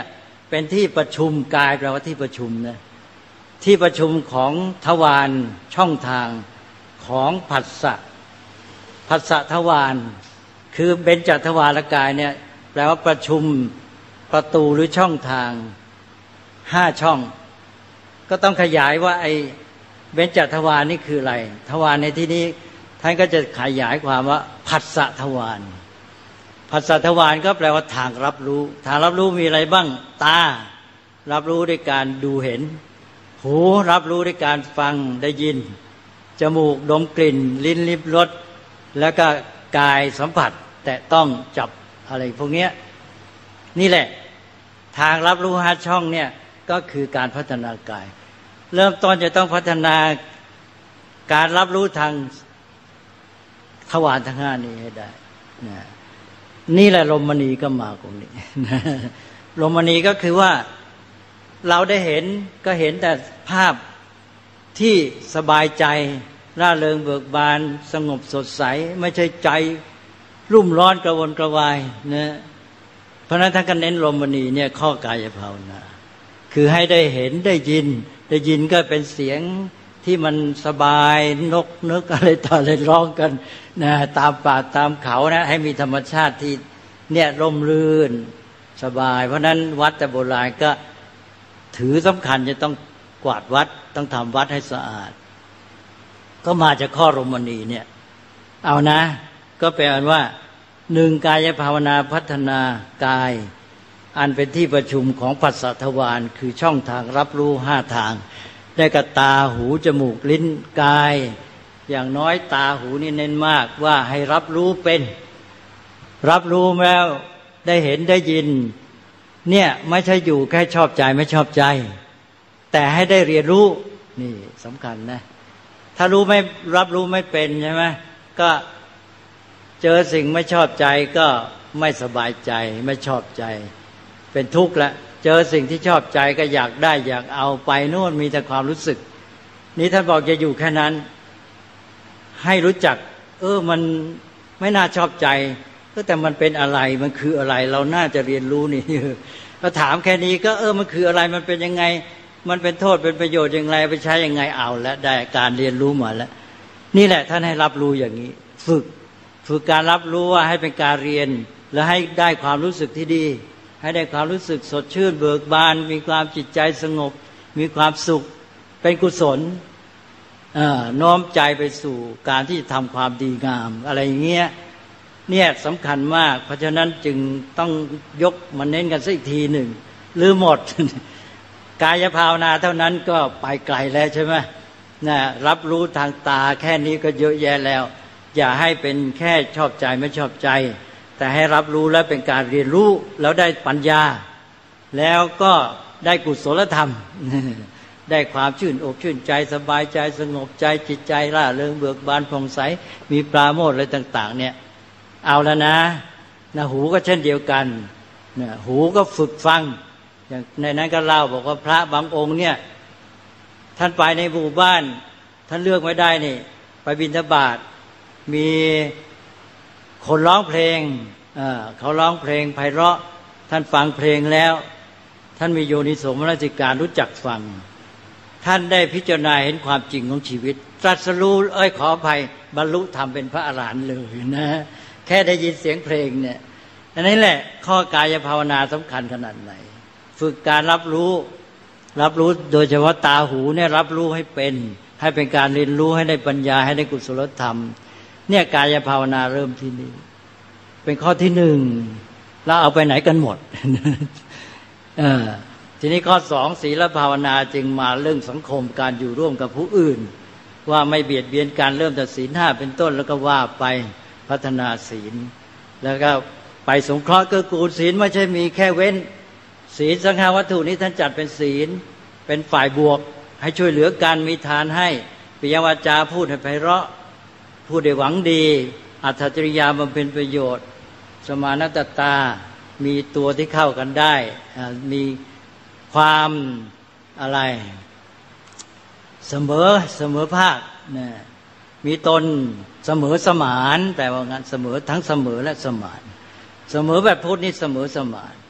เป็นที่ประชุมกายแปลว่าที่ประชุมนะที่ประชุมของทวารช่องทางของผัสสะผัสสะทวารคือเบญจทวารกายเนี่ยแปลว่าประชุมประตูหรือช่องทางห้าช่องก็ต้องขยายว่าไอ้เบญจทวารนี่คืออะไรทวารในที่นี้ท่านก็จะขยายความว่าผัสสะทวารผัสสะทวารก็แปลว่าทางรับรู้ทางรับรู้มีอะไรบ้างตารับรู้ด้วยการดูเห็นหูรับรู้ด้วยการฟังได้ยินจมูกดมกลิ่นลิ้นลิ้มรสแล้วก็กายสัมผัสแตะต้องจับอะไรพวกนี้นี่แหละทางรับรู้ห้าช่องเนี่ยก็คือการพัฒนากายเริ่มต้นจะต้องพัฒนาการรับรู้ทางทวารทั้งห้านี้ให้ได้นะนี่แหละลมณีก็มาตรงนี้ลมณีก็คือว่าเราได้เห็นก็เห็นแต่ภาพที่สบายใจร่าเริงเบิกบานสงบสดใสไม่ใช่ใจรุ่มร้อนกระวนกระวายนะเพราะนั้นท่านก็เน้นลมณีเนี่ยข้อกายภาวนาคือให้ได้เห็นได้ยินได้ยินก็เป็นเสียงที่มันสบายนกนึกอะไรต่ออะไรร้องกันนะตามป่าตามเขานะให้มีธรรมชาติที่เนี่ยร่มรื่นสบายเพราะนั้นวัดแต่โบราณก็ถือสำคัญจะต้องกวาดวัดต้องทำวัดให้สะอาดก็มาจากข้อลมณีเนี่ยเอานะก็แปลว่าหนึ่งกายภาวนาพัฒนากายอันเป็นที่ประชุมของผัสสะทวารคือช่องทางรับรู้ห้าทางได้กับตาหูจมูกลิ้นกายอย่างน้อยตาหูนี่เน้นมากว่าให้รับรู้เป็นรับรู้แล้วได้เห็นได้ยินเนี่ยไม่ใช่อยู่แค่ชอบใจไม่ชอบใจแต่ให้ได้เรียนรู้นี่สำคัญนะถ้ารู้ไม่รับรู้ไม่เป็นใช่ไหมก็เจอสิ่งไม่ชอบใจก็ไม่สบายใจไม่ชอบใจเป็นทุกข์ละเจอสิ่งที่ชอบใจก็อยากได้อยากเอาไปโน่นมีแต่ความรู้สึกนี้ท่านบอกจะอยู่แค่นั้นให้รู้จักเออมันไม่น่าชอบใจแต่มันเป็นอะไรมันคืออะไรเราน่าจะเรียนรู้นี่เราถามแค่นี้ก็เออมันคืออะไรมันเป็นยังไงมันเป็นโทษเป็นประโยชน์อย่างไรไปใช้ยังไงเอาแล้วได้การเรียนรู้มาแล้วนี่แหละท่านให้รับรู้อย่างนี้ฝึกฝึกการรับรู้ว่าให้เป็นการเรียนแล้วให้ได้ความรู้สึกที่ดีให้ได้ความรู้สึกสดชื่นเบิกบานมีความจิตใจสงบมีความสุขเป็นกุศลน้อมใจไปสู่การที่จะทำความดีงามอะไรอย่างเงี้ยเนี่ยสำคัญมากเพราะฉะนั้นจึงต้องยกมาเน้นกันสักอีกทีหนึ่งหรือหมด กายภาวนาเท่านั้นก็ไปไกลแล้วใช่ไหมนะรับรู้ทางตาแค่นี้ก็เยอะแยะแล้วอย่าให้เป็นแค่ชอบใจไม่ชอบใจแต่ให้รับรู้แล้วเป็นการเรียนรู้แล้วได้ปัญญาแล้วก็ได้กุศลธรรม ได้ความชื่นอกชื่นใจสบายใจสงบใจจิตใจร่าเริงเบิกบานผ่องใสมีปราโมทย์อะไรต่างๆเนี่ยเอาแล้วนะนะหูก็เช่นเดียวกันนะหูก็ฝึกฟังอย่างในนั้นก็เล่าบอกว่าพระบางองค์เนี่ยท่านไปในหมู่บ้านท่านเลือกไม่ได้นี่ไปบิณฑบาตมีคนร้องเพลงเอ่อเขาร้องเพลงไพเราะท่านฟังเพลงแล้วท่านมีโยนิโสมนสิการรู้จักฟังท่านได้พิจารณาเห็นความจริงของชีวิตตรัสรู้เอ้ยขออภัยบรรลุธรรมเป็นพระอรหันต์เลยนะแค่ได้ยินเสียงเพลงเนี่ยอันนี้แหละข้อกายภาวนาสำคัญขนาดไหนฝึกการรับรู้รับรู้โดยเฉพาะตาหูเนี่ยรับรู้ให้เป็นให้เป็นการเรียนรู้ให้ได้ปัญญาให้ได้กุศลธรรมเนี่ยกายภาวนาเริ่มที่นี่เป็นข้อที่หนึ่งแล้วเอาไปไหนกันหมด เออทีนี้ข้อสองศีลภาวนาจึงมาเรื่องสังคมการอยู่ร่วมกับผู้อื่นว่าไม่เบียดเบียนการเริ่มจากศีลห้าเป็นต้นแล้วก็ว่าไปพัฒนาศีลแล้วก็ไปสงเคราะห์เกื้อกูลศีลไม่ใช่มีแค่เว้นศีลสังฆวัตถุนี้ท่านจัดเป็นศีลเป็นฝ่ายบวกให้ช่วยเหลือกันมีทานให้ปิยวาจาพูดให้ไพเราะพูดด้วยหวังดีอัตถจริยาบำเพ็ญประโยชน์สมานตตามีตัวที่เข้ากันได้มีความอะไรเสมอเสมอภาคนะมีตนเสมอสมานแต่ว่างั้นเสมอทั้งเสมอและสมานเสมอแบบพุทธนี่เสมอสมาน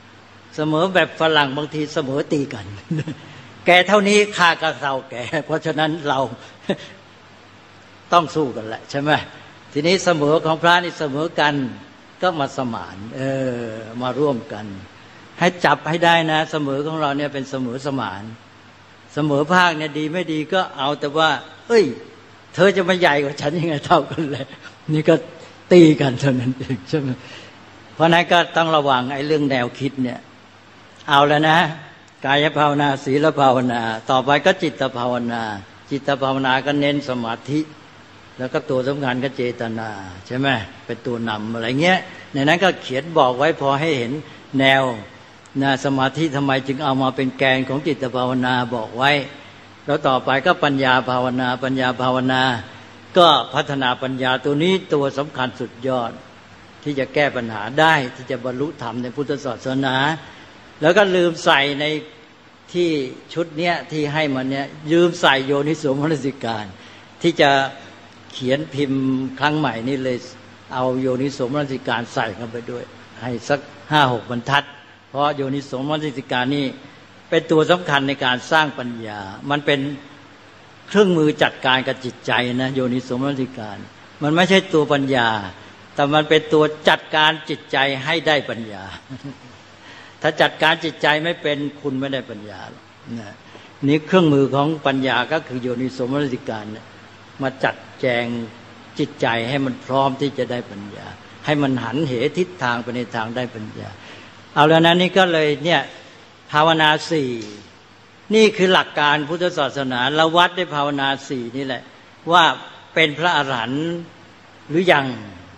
เสมอแบบฝรั่งบางทีเสมอตีกัน แกเท่านี้ข้าก็เท่าแกเพราะฉะนั้นเราต้องสู้กันแหละใช่ไหมทีนี้เสมอของพระนี่เสมอกันก็มาสมานเออมาร่วมกันให้จับให้ได้นะเสมอของเราเนี่ยเป็นเสมอสมานเสมอภาคเนี่ยดีไม่ดีก็เอาแต่ว่าเอ้ยเธอจะมาใหญ่กว่าฉันยังไงเท่ากันเลยนี่ก็ตีกันเท่านั้นเองใช่ไหมเพราะนั้นก็ต้องระวังไอ้เรื่องแนวคิดเนี่ยเอาแล้วนะกายภาวนาศีลภาวนาต่อไปก็จิตภาวนาจิตภาวนาก็เน้นสมาธิแล้วก็ตัวสำคัญก็เจตนาใช่ไหมเป็นตัวนำอะไรเงี้ยในนั้นก็เขียนบอกไว้พอให้เห็นแนวนะสมาธิทำไมจึงเอามาเป็นแกนของจิตภาวนาบอกไว้แล้วต่อไปก็ปัญญาภาวนาปัญญาภาวนาก็พัฒนาปัญญาตัวนี้ตัวสำคัญสุดยอดที่จะแก้ปัญหาได้ที่จะบรรลุธรรมในพุทธศาสนาแล้วก็ลืมใส่ในที่ชุดเนี้ยที่ให้มันเนี้ยลืมใส่โยนิโสมนสิการที่จะเขียนพิมพ์ครั้งใหม่นี่เลยเอาโยนิโสมนสิการใส่เข้าไปด้วยให้สักห้าหกบรรทัดเพราะโยนิโสมนสิการนี่เป็นตัวสำคัญในการสร้างปัญญามันเป็นเครื่องมือจัดการกับจิตใจนะโยนิโสมนสิการมันไม่ใช่ตัวปัญญาแต่มันเป็นตัวจัดการจิตใจให้ได้ปัญญาถ้าจัดการจิตใจไม่เป็นคุณไม่ได้ปัญญาหรอกนะนี่เครื่องมือของปัญญาก็คือโยนิโสมนสิการมาจัดแจงจิตใจให้มันพร้อมที่จะได้ปัญญาให้มันหันเหทิศทางไปในทางได้ปัญญาเอาแล้วนะนี่ก็เลยเนี่ยภาวนาสี่นี่คือหลักการพุทธศาสนาเราวัดด้วยภาวนาสี่นี่แหละว่าเป็นพระอรหันต์หรือยัง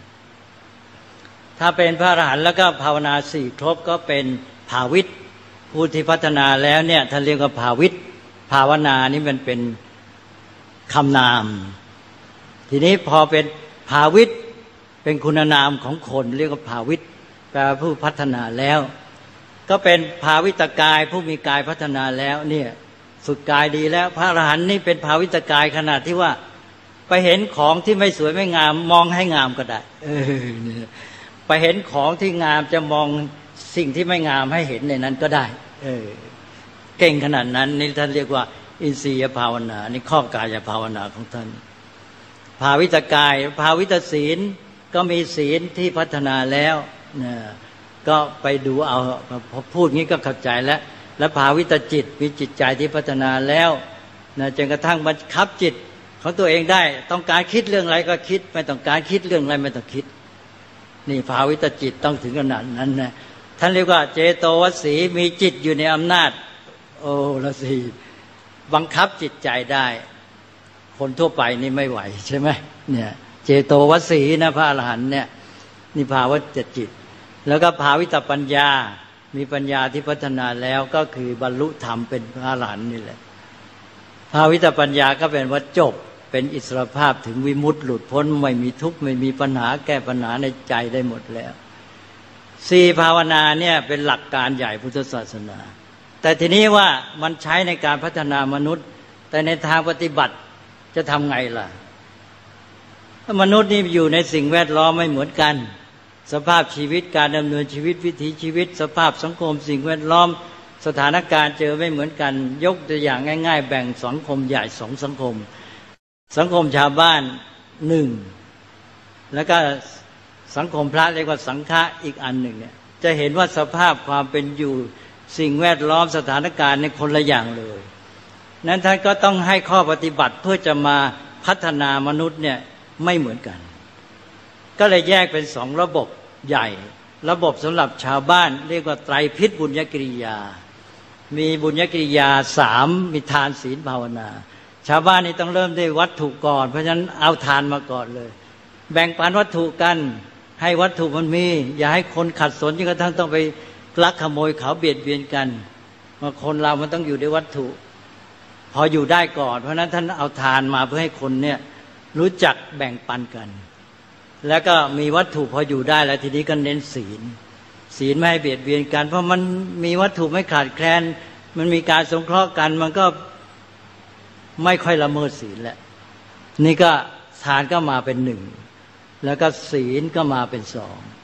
ถ้าเป็นพระอรหันต์แล้วก็ภาวนาสี่ครบก็เป็นภาวิตผู้ที่พัฒนาแล้วเนี่ยท่านเรียกว่าภาวิตภาวนานี่มันเป็นคำนามทีนี้พอเป็นภาวิตเป็นคุณนามของคนเรียกว่าภาวิตแปลว่าผู้พัฒนาแล้วก็เป็นภาวิตกายผู้มีกายพัฒนาแล้วเนี่ยฝึกกายดีแล้วพระอรหันต์นี่เป็นภาวิตกายขนาดที่ว่าไปเห็นของที่ไม่สวยไม่งามมองให้งามก็ได้เออเนี่ยไปเห็นของที่งามจะมองสิ่งที่ไม่งามให้เห็นในนั้นก็ได้เออเก่งขนาดนั้นนี่ท่านเรียกว่าอินทรียภาวนานี่ข้อกายภาวนาของท่านภาวิตกายภาวิตศีลก็มีศีลที่พัฒนาแล้วนะก็ไปดูเอาพอพูดงี้ก็เข้าใจแล้วแล้วภาวิตจิตมีจิตใจที่พัฒนาแล้วนะจนกระทั่งบังคับจิตของตัวเองได้ต้องการคิดเรื่องอะไรก็คิดไม่ต้องการคิดเรื่องอะไรไม่ต้องคิดนี่ภาวิตจิตต้องถึงขนาดนั้นนะท่านเรียกว่าเจโตวสีมีจิตอยู่ในอำนาจโอ้ละสิบังคับจิตใจได้คนทั่วไปนี่ไม่ไหวใช่ไหมเนี่ยเจโตวสีนะพระอรหันต์เนี่ยนี่ภาวะจิตแล้วก็ภาวิตปัญญามีปัญญาที่พัฒนาแล้วก็คือบรรลุธรรมเป็นพระอรหันต์นี่แหละภาวิตปัญญาก็เป็นว่าจบเป็นอิสรภาพถึงวิมุตติหลุดพ้นไม่มีทุกข์ไม่มีปัญหาแก้ปัญหาในใจได้หมดแล้วสี่ภาวนาเนี่ยเป็นหลักการใหญ่พุทธศาสนาแต่ทีนี้ว่ามันใช้ในการพัฒนามนุษย์แต่ในทางปฏิบัติจะทำไงล่ะมนุษย์นี่อยู่ในสิ่งแวดล้อมไม่เหมือนกันสภาพชีวิตการดำเนินชีวิตวิถีชีวิตสภาพสังคมสิ่งแวดล้อมสถานการณ์เจอไม่เหมือนกันยกตัวอย่างง่ายๆแบ่งสังคมใหญ่สองสังคมสังคมชาวบ้านหนึ่งแล้วก็สังคมพระเรียกว่าสังฆะอีกอันหนึ่งเนี่ยจะเห็นว่าสภาพความเป็นอยู่สิ่งแวดล้อมสถานการณ์ในคนละอย่างเลยนั้นท่านก็ต้องให้ข้อปฏิบัติเพื่อจะมาพัฒนามนุษย์เนี่ยไม่เหมือนกันก็เลยแยกเป็นสองระบบใหญ่ระบบสำหรับชาวบ้านเรียกว่าไตรพิษบุญญกิริยามีบุญญกิริยาสามมีทานศีลภาวนาชาวบ้านนี่ต้องเริ่มด้วยวัตถุก่อนเพราะฉะนั้นเอาทานมาก่อนเลยแบ่งปันวัตถุกันให้วัตถุมันมีอย่าให้คนขัดสนจนกระทั่งต้องไปลักขโมยเขาเบียดเบียนกันว่าคนเรามันต้องอยู่ด้วยวัตถุพออยู่ได้ก่อนเพราะนั้นท่านเอาทานมาเพื่อให้คนเนี่ยรู้จักแบ่งปันกันแล้วก็มีวัตถุพออยู่ได้แล้วทีนี้ก็เน้นศีลศีลไม่ให้เบียดเบียนกันเพราะมันมีวัตถุไม่ขาดแคลนมันมีการสงเคราะห์กันมันก็ไม่ค่อยละเมิดศีลแล้วนี่ก็ทานก็มาเป็นหนึ่งแล้วก็ศีลก็มาเป็นสอง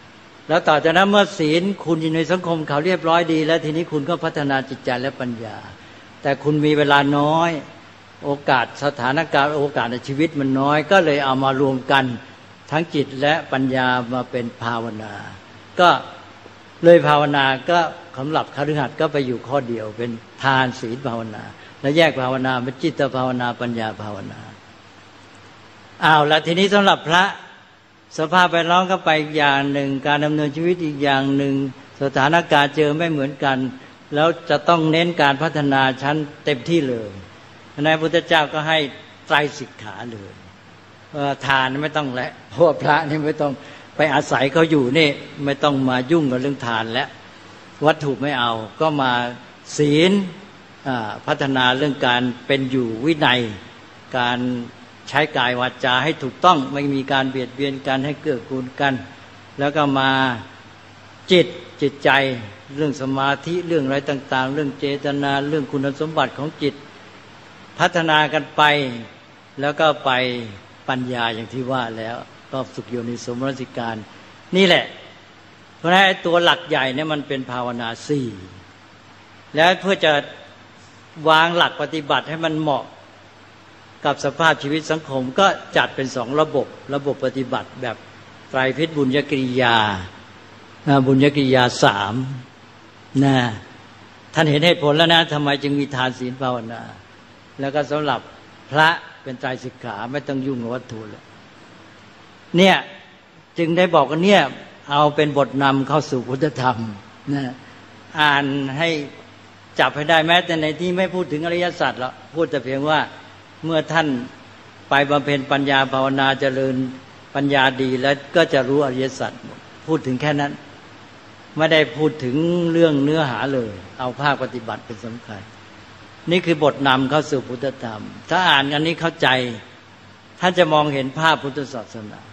แล้วต่อจากนั้นเมื่อศีลคุณอยู่ในสังคมเขาเรียบร้อยดีแล้วทีนี้คุณก็พัฒนาจิตใจและปัญญาแต่คุณมีเวลาน้อยโอกาสสถานการณ์โอกาสในชีวิตมันน้อยก็เลยเอามารวมกันทั้งจิตและปัญญามาเป็นภาวนาก็เลยภาวนาก็สำหรับคฤหัสถ์ก็ไปอยู่ข้อเดียวเป็นทานศีลภาวนาแล้วแยกภาวนาเป็นจิตภาวนาปัญญาภาวนาอ้าวแล้วทีนี้สำหรับพระสภาพแวดล้อมก็ไปอีกอย่างหนึ่งการดำเนินชีวิตอีกอย่างหนึ่งสถานการณ์เจอไม่เหมือนกันแล้วจะต้องเน้นการพัฒนาชั้นเต็มที่เลยในพระพุทธเจ้าก็ให้ไตรสิกขาเลยทานไม่ต้องแล้วเพราะพระนี่ไม่ต้องไปอาศัยเขาอยู่นี่ไม่ต้องมายุ่งกับเรื่องทานและวัตถุไม่เอาก็มาศีลพัฒนาเรื่องการเป็นอยู่วินัยการใช้กายวาจาให้ถูกต้องไม่มีการเบียดเบียนกันให้เกื้อกูลกันแล้วก็มาจิตจิตใจเรื่องสมาธิเรื่องอะไรต่างๆเรื่องเจตนาเรื่องคุณสมบัติของจิตพัฒนากันไปแล้วก็ไปปัญญาอย่างที่ว่าแล้วก็สุขโยนิโสมนสิการนี่แหละเพราะฉะนั้นตัวหลักใหญ่เนี่ยมันเป็นภาวนาสี่แล้วเพื่อจะวางหลักปฏิบัติให้มันเหมาะกับสภาพชีวิตสังคมก็จัดเป็นสองระบบระบบปฏิบัติแบบไตรพิษบุญญกิริยาบุญญกิริยาสามนะท่านเห็นเหตุผลแล้วนะทำไมจึงมีทานศีลภาวนาแล้วก็สำหรับพระเป็นไตรสิกขาไม่ต้องยุ่งกับวัตถุเลยเนี่ยจึงได้บอกกันเนี่ยเอาเป็นบทนำเข้าสู่พุทธธรรมนะอ่านให้จับให้ได้แม้แต่ในที่ไม่พูดถึงอริยสัจหรอกพูดแต่เพียงว่าเมื่อท่านไปบำเพ็ญปัญญาภาวนาเจริญปัญญาดีแล้วก็จะรู้อริยสัจพูดถึงแค่นั้นไม่ได้พูดถึงเรื่องเนื้อหาเลยเอาภาคปฏิบัติเป็นสำคัญนี่คือบทนำเข้าสู่พุทธธรรมถ้าอ่านอันนี้เข้าใจท่านจะมองเห็นภาพพุทธศาสนา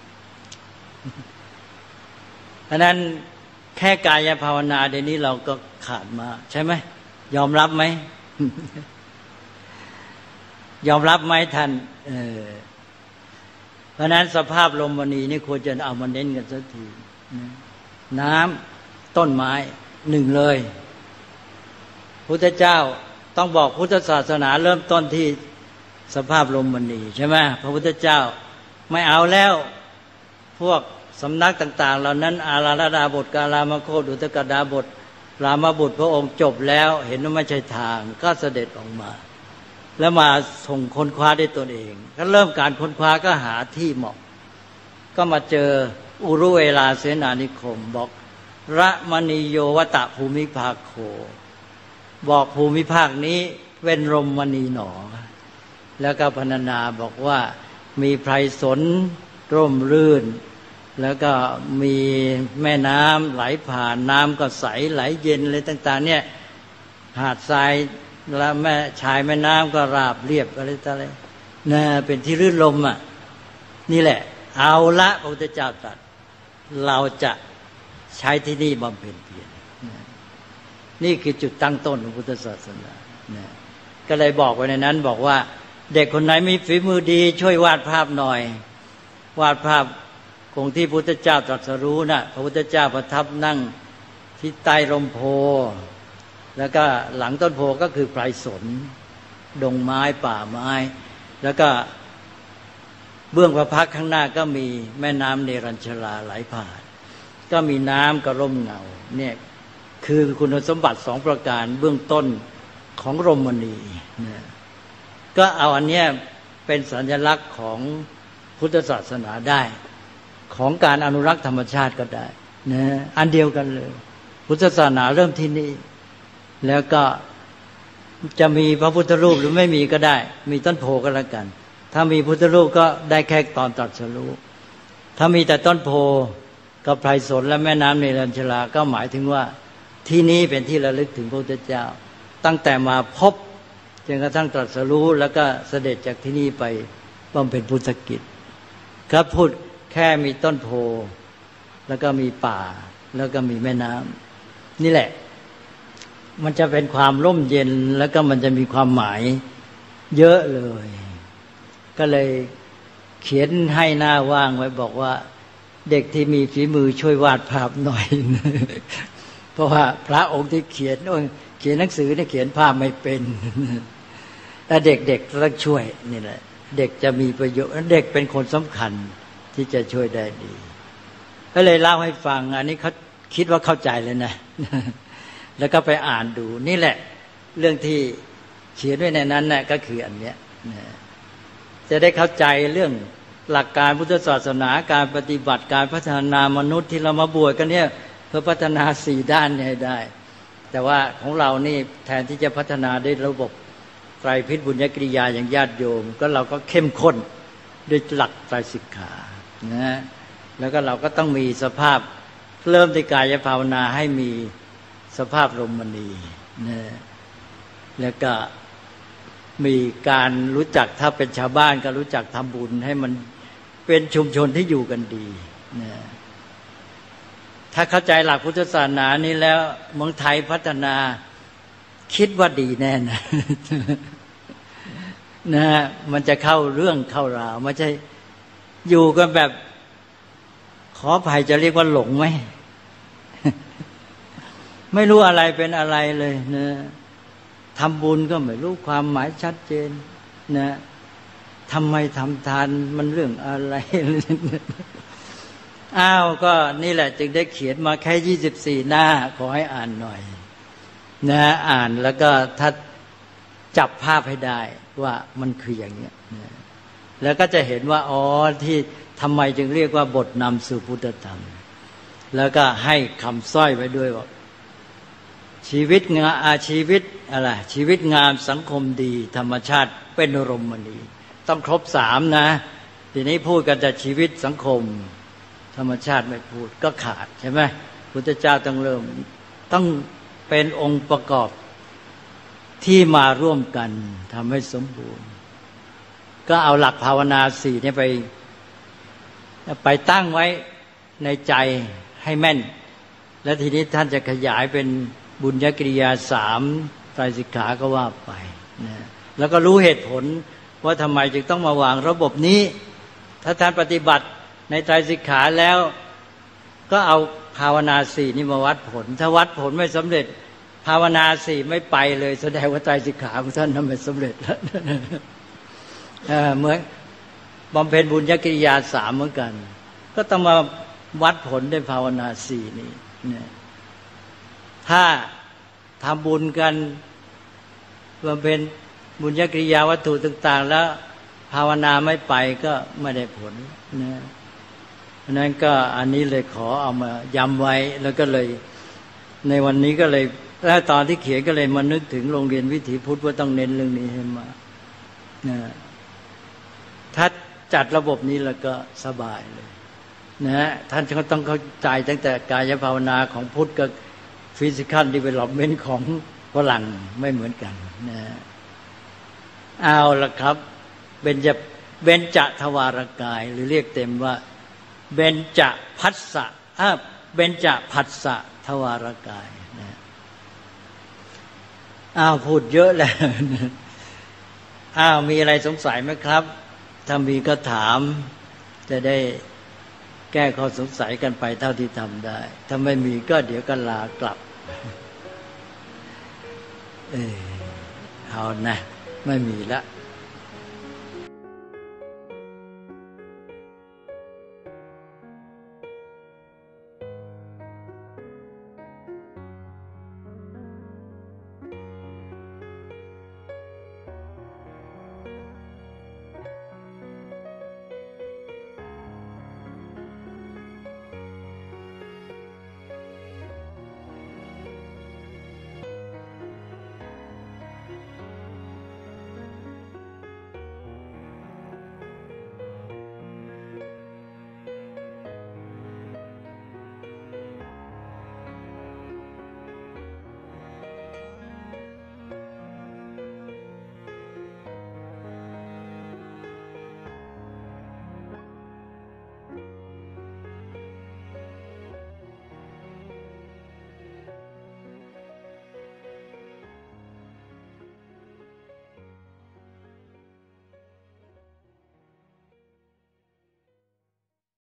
เพราะนั้นแค่กายภาวนาเดี๋ยวนี้เราก็ขาดมาใช่ไหมยอมรับไหม ยอมรับไหมท่านเออเพราะนั้นสภาพลมวันนี้นี่ควรจะเอามาเน้นกันสักทีน้ำต้นไม้หนึ่งเลยพุทธเจ้าต้องบอกพุทธศาสนาเริ่มต้นที่สภาพลมวันนี้ใช่ไหมพระพุทธเจ้าไม่เอาแล้วพวกสำนักต่างๆเหล่านั้นอาราธดาบทกาลามโคตอุตกดาบทรามบุตรพระองค์จบแล้วเห็นว่าไม่ใช่ทางก็เสด็จออกมาแล้วมาส่งค้นคว้าด้วยตนเองก็เริ่มการค้นคว้าก็หาที่เหมาะก็มาเจออุรุเวลาเสนานิคมบอกระมณีโยวตะภูมิภาโคบอกภูมิภาคนี้เป็นรมณีหนอแล้วก็พรรณนาบอกว่ามีไพรสนร่มรื่นแล้วก็มีแม่น้ำไหลผ่านน้ำก็ใสไหลเย็นอะไรต่างๆเนี่ยหาดทรายแล้วแม่ชายแม่น้ำก็ราบเรียบอะไรต่างๆนะเป็นที่รื่นลมอ่ะนี่แหละเอาละพระพุทธเจ้าตรัสเราจะใช้ที่นี่บำเพ็ญเพียรนี่คือจุดตั้งต้นของพุทธศาสนานะก็เลยบอกไว้ในนั้นบอกว่าเด็กคนไหนมีฝีมือดีช่วยวาดภาพหน่อยวาดภาพองค์ที่พระพุทธเจ้าตรัสรู้นะพระพุทธเจ้าประทับนั่งที่ใต้ร่มโพแล้วก็หลังต้นโพก็คือไพรสนดงไม้ป่าไม้แล้วก็เบื้องพระพักตร์ข้างหน้าก็มีแม่น้ำเนรัญชราไหลผ่านก็มีน้ำกระร่มเงาเนี่ยคือคุณสมบัติสองประการเบื้องต้นของรมณีนะก็เอาอันเนี้ยเป็นสัญลักษณ์ของพุทธศาสนาได้ของการอนุรักษ์ธรรมชาติก็ได้นะอันเดียวกันเลยพุทธศาสนาเริ่มที่นี่แล้วก็จะมีพระพุทธรูปหรือไม่มีก็ได้มีต้นโพก็แล้วกันถ้ามีพุทธรูปก็ได้แค่ตอนตรัสรู้ถ้ามีแต่ต้นโพกับไพรสนและแม่น้ำเนรัญชราก็หมายถึงว่าที่นี้เป็นที่ระลึกถึงพระพุทธเจ้าตั้งแต่มาพบจนกระทั่งตรัสรู้แล้วก็เสด็จจากที่นี่ไปบำเพ็ญพุทธกิจครับพูดแค่มีต้นโพแล้วก็มีป่าแล้วก็มีแม่น้ำนี่แหละมันจะเป็นความร่มเย็นแล้วก็มันจะมีความหมายเยอะเลยก็เลยเขียนให้หน้าว่างไว้บอกว่าเด็กที่มีฝีมือช่วยวาดภาพหน่อย เพราะว่าพระองค์ที่เขียนเขียนหนังสือเนี่ยเขียนภาพไม่เป็น แต่เด็กๆต้องช่วยนี่แหละเด็กจะมีประโยชน์เด็กเป็นคนสำคัญที่จะช่วยได้ดีก็เลยเล่าให้ฟังอันนี้เขาคิดว่าเข้าใจเลยนะ แล้วก็ไปอ่านดูนี่แหละเรื่องที่เขียนไว้ในนั้นน่ะก็คืออันเนี้ยจะได้เข้าใจเรื่องหลักการพุทธศาสนาการปฏิบัติการพัฒนามนุษย์ที่เรามาบวชกันเนี่ยเพื่อพัฒนาสี่ด้านให้ได้แต่ว่าของเรานี่แทนที่จะพัฒนาได้ระบบไตรพิษบุญญกริยาอย่างญาติโยมก็เราก็เข้มข้นด้วยหลักไตรสิกขานะแล้วก็เราก็ต้องมีสภาพเริ่มที่กายภาวนาให้มีสภาพลมณีนะแล้วก็มีการรู้จักถ้าเป็นชาวบ้านก็รู้จักทำบุญให้มันเป็นชุมชนที่อยู่กันดีนะถ้าเข้าใจหลักพุทธศาสนานี้แล้วเมืองไทยพัฒนาคิดว่าดีแน่นะนะมันจะเข้าเรื่องเข้าราวไม่ใช่อยู่กันแบบขออภัยจะเรียกว่าหลงไหม ไม่รู้อะไรเป็นอะไรเลยนะทำบุญก็ไม่รู้ความหมายชัดเจนนะทำไมทำทานมันเรื่องอะไร อ้าวก็นี่แหละจึงได้เขียนมาแค่ยี่สิบสี่หน้าขอให้อ่านหน่อยนะอ่านแล้วก็ถ้าจับภาพให้ได้ว่ามันคืออย่างนี้นะแล้วก็จะเห็นว่าอ๋อที่ทำไมจึงเรียกว่าบทนำสู่พุทธธรรมแล้วก็ให้คำสร้อยไว้ด้วยว่าชีวิตงามอาชีวิตอะไรชีวิตงามสังคมดีธรรมชาติเป็นอารมณ์ดีต้องครบสามนะทีนี้พูดกันแต่ชีวิตสังคมธรรมชาติไม่พูดก็ขาดใช่ไหมพุทธเจ้าต้องเริ่มต้องเป็นองค์ประกอบที่มาร่วมกันทำให้สมบูรณ์ก็เอาหลักภาวนาสี่นี่ไปไปตั้งไว้ในใจให้แม่นแล้วทีนี้ท่านจะขยายเป็นบุญญกริยาสามไตรสิกขาก็ว่าไปนะแล้วก็รู้เหตุผลว่าทำไมจึงต้องมาวางระบบนี้ถ้าท่านปฏิบัติในไตรสิกขาแล้วก็เอาภาวนาสี่นี่มาวัดผลถ้าวัดผลไม่สำเร็จภาวนาสี่ไม่ไปเลยแสดงว่าไตรสิกขาของท่านทำไม่สำเร็จแล้ว เหมือนบำเพ็ญบุญญกริยาสามเหมือนกันก็ต้องมาวัดผลด้วยภาวนาสี่นี้เนี่ยถ้าทำบุญกันบำเพ็ญบุญญกริยาวัตถุต่างๆแล้วภาวนาไม่ไปก็ไม่ได้ผลนะเพราะนั้นก็อันนี้เลยขอเอามาย้ำไว้แล้วก็เลยในวันนี้ก็เลยแล้วตอนที่เขียนก็เลยมานึกถึงโรงเรียนวิถีพุทธว่าต้องเน้นเรื่องนี้ให้มานะถ้าจัดระบบนี้แล้วก็สบายเลยนะท่านก็ต้องเข้าใจตั้งแต่กายภาวนาของพุทธกับฟิสิคัลดีเวล็อปเมนต์ของฝรั่งไม่เหมือนกันนะเอาละครับเบญจเบญจทวารกายหรือเรียกเต็มว่าเบญจผัสสะอ่ะเบญจผัสสะทวารกายนะอ้าวพูดเยอะแล้วอ้าวมีอะไรสงสัยไหมครับถ้ามีก็ถามจะได้แก้ข้อสงสัยกันไปเท่าที่ทำได้ถ้าไม่มีก็เดี๋ยวก็ลากลับเออเอานะไม่มีละ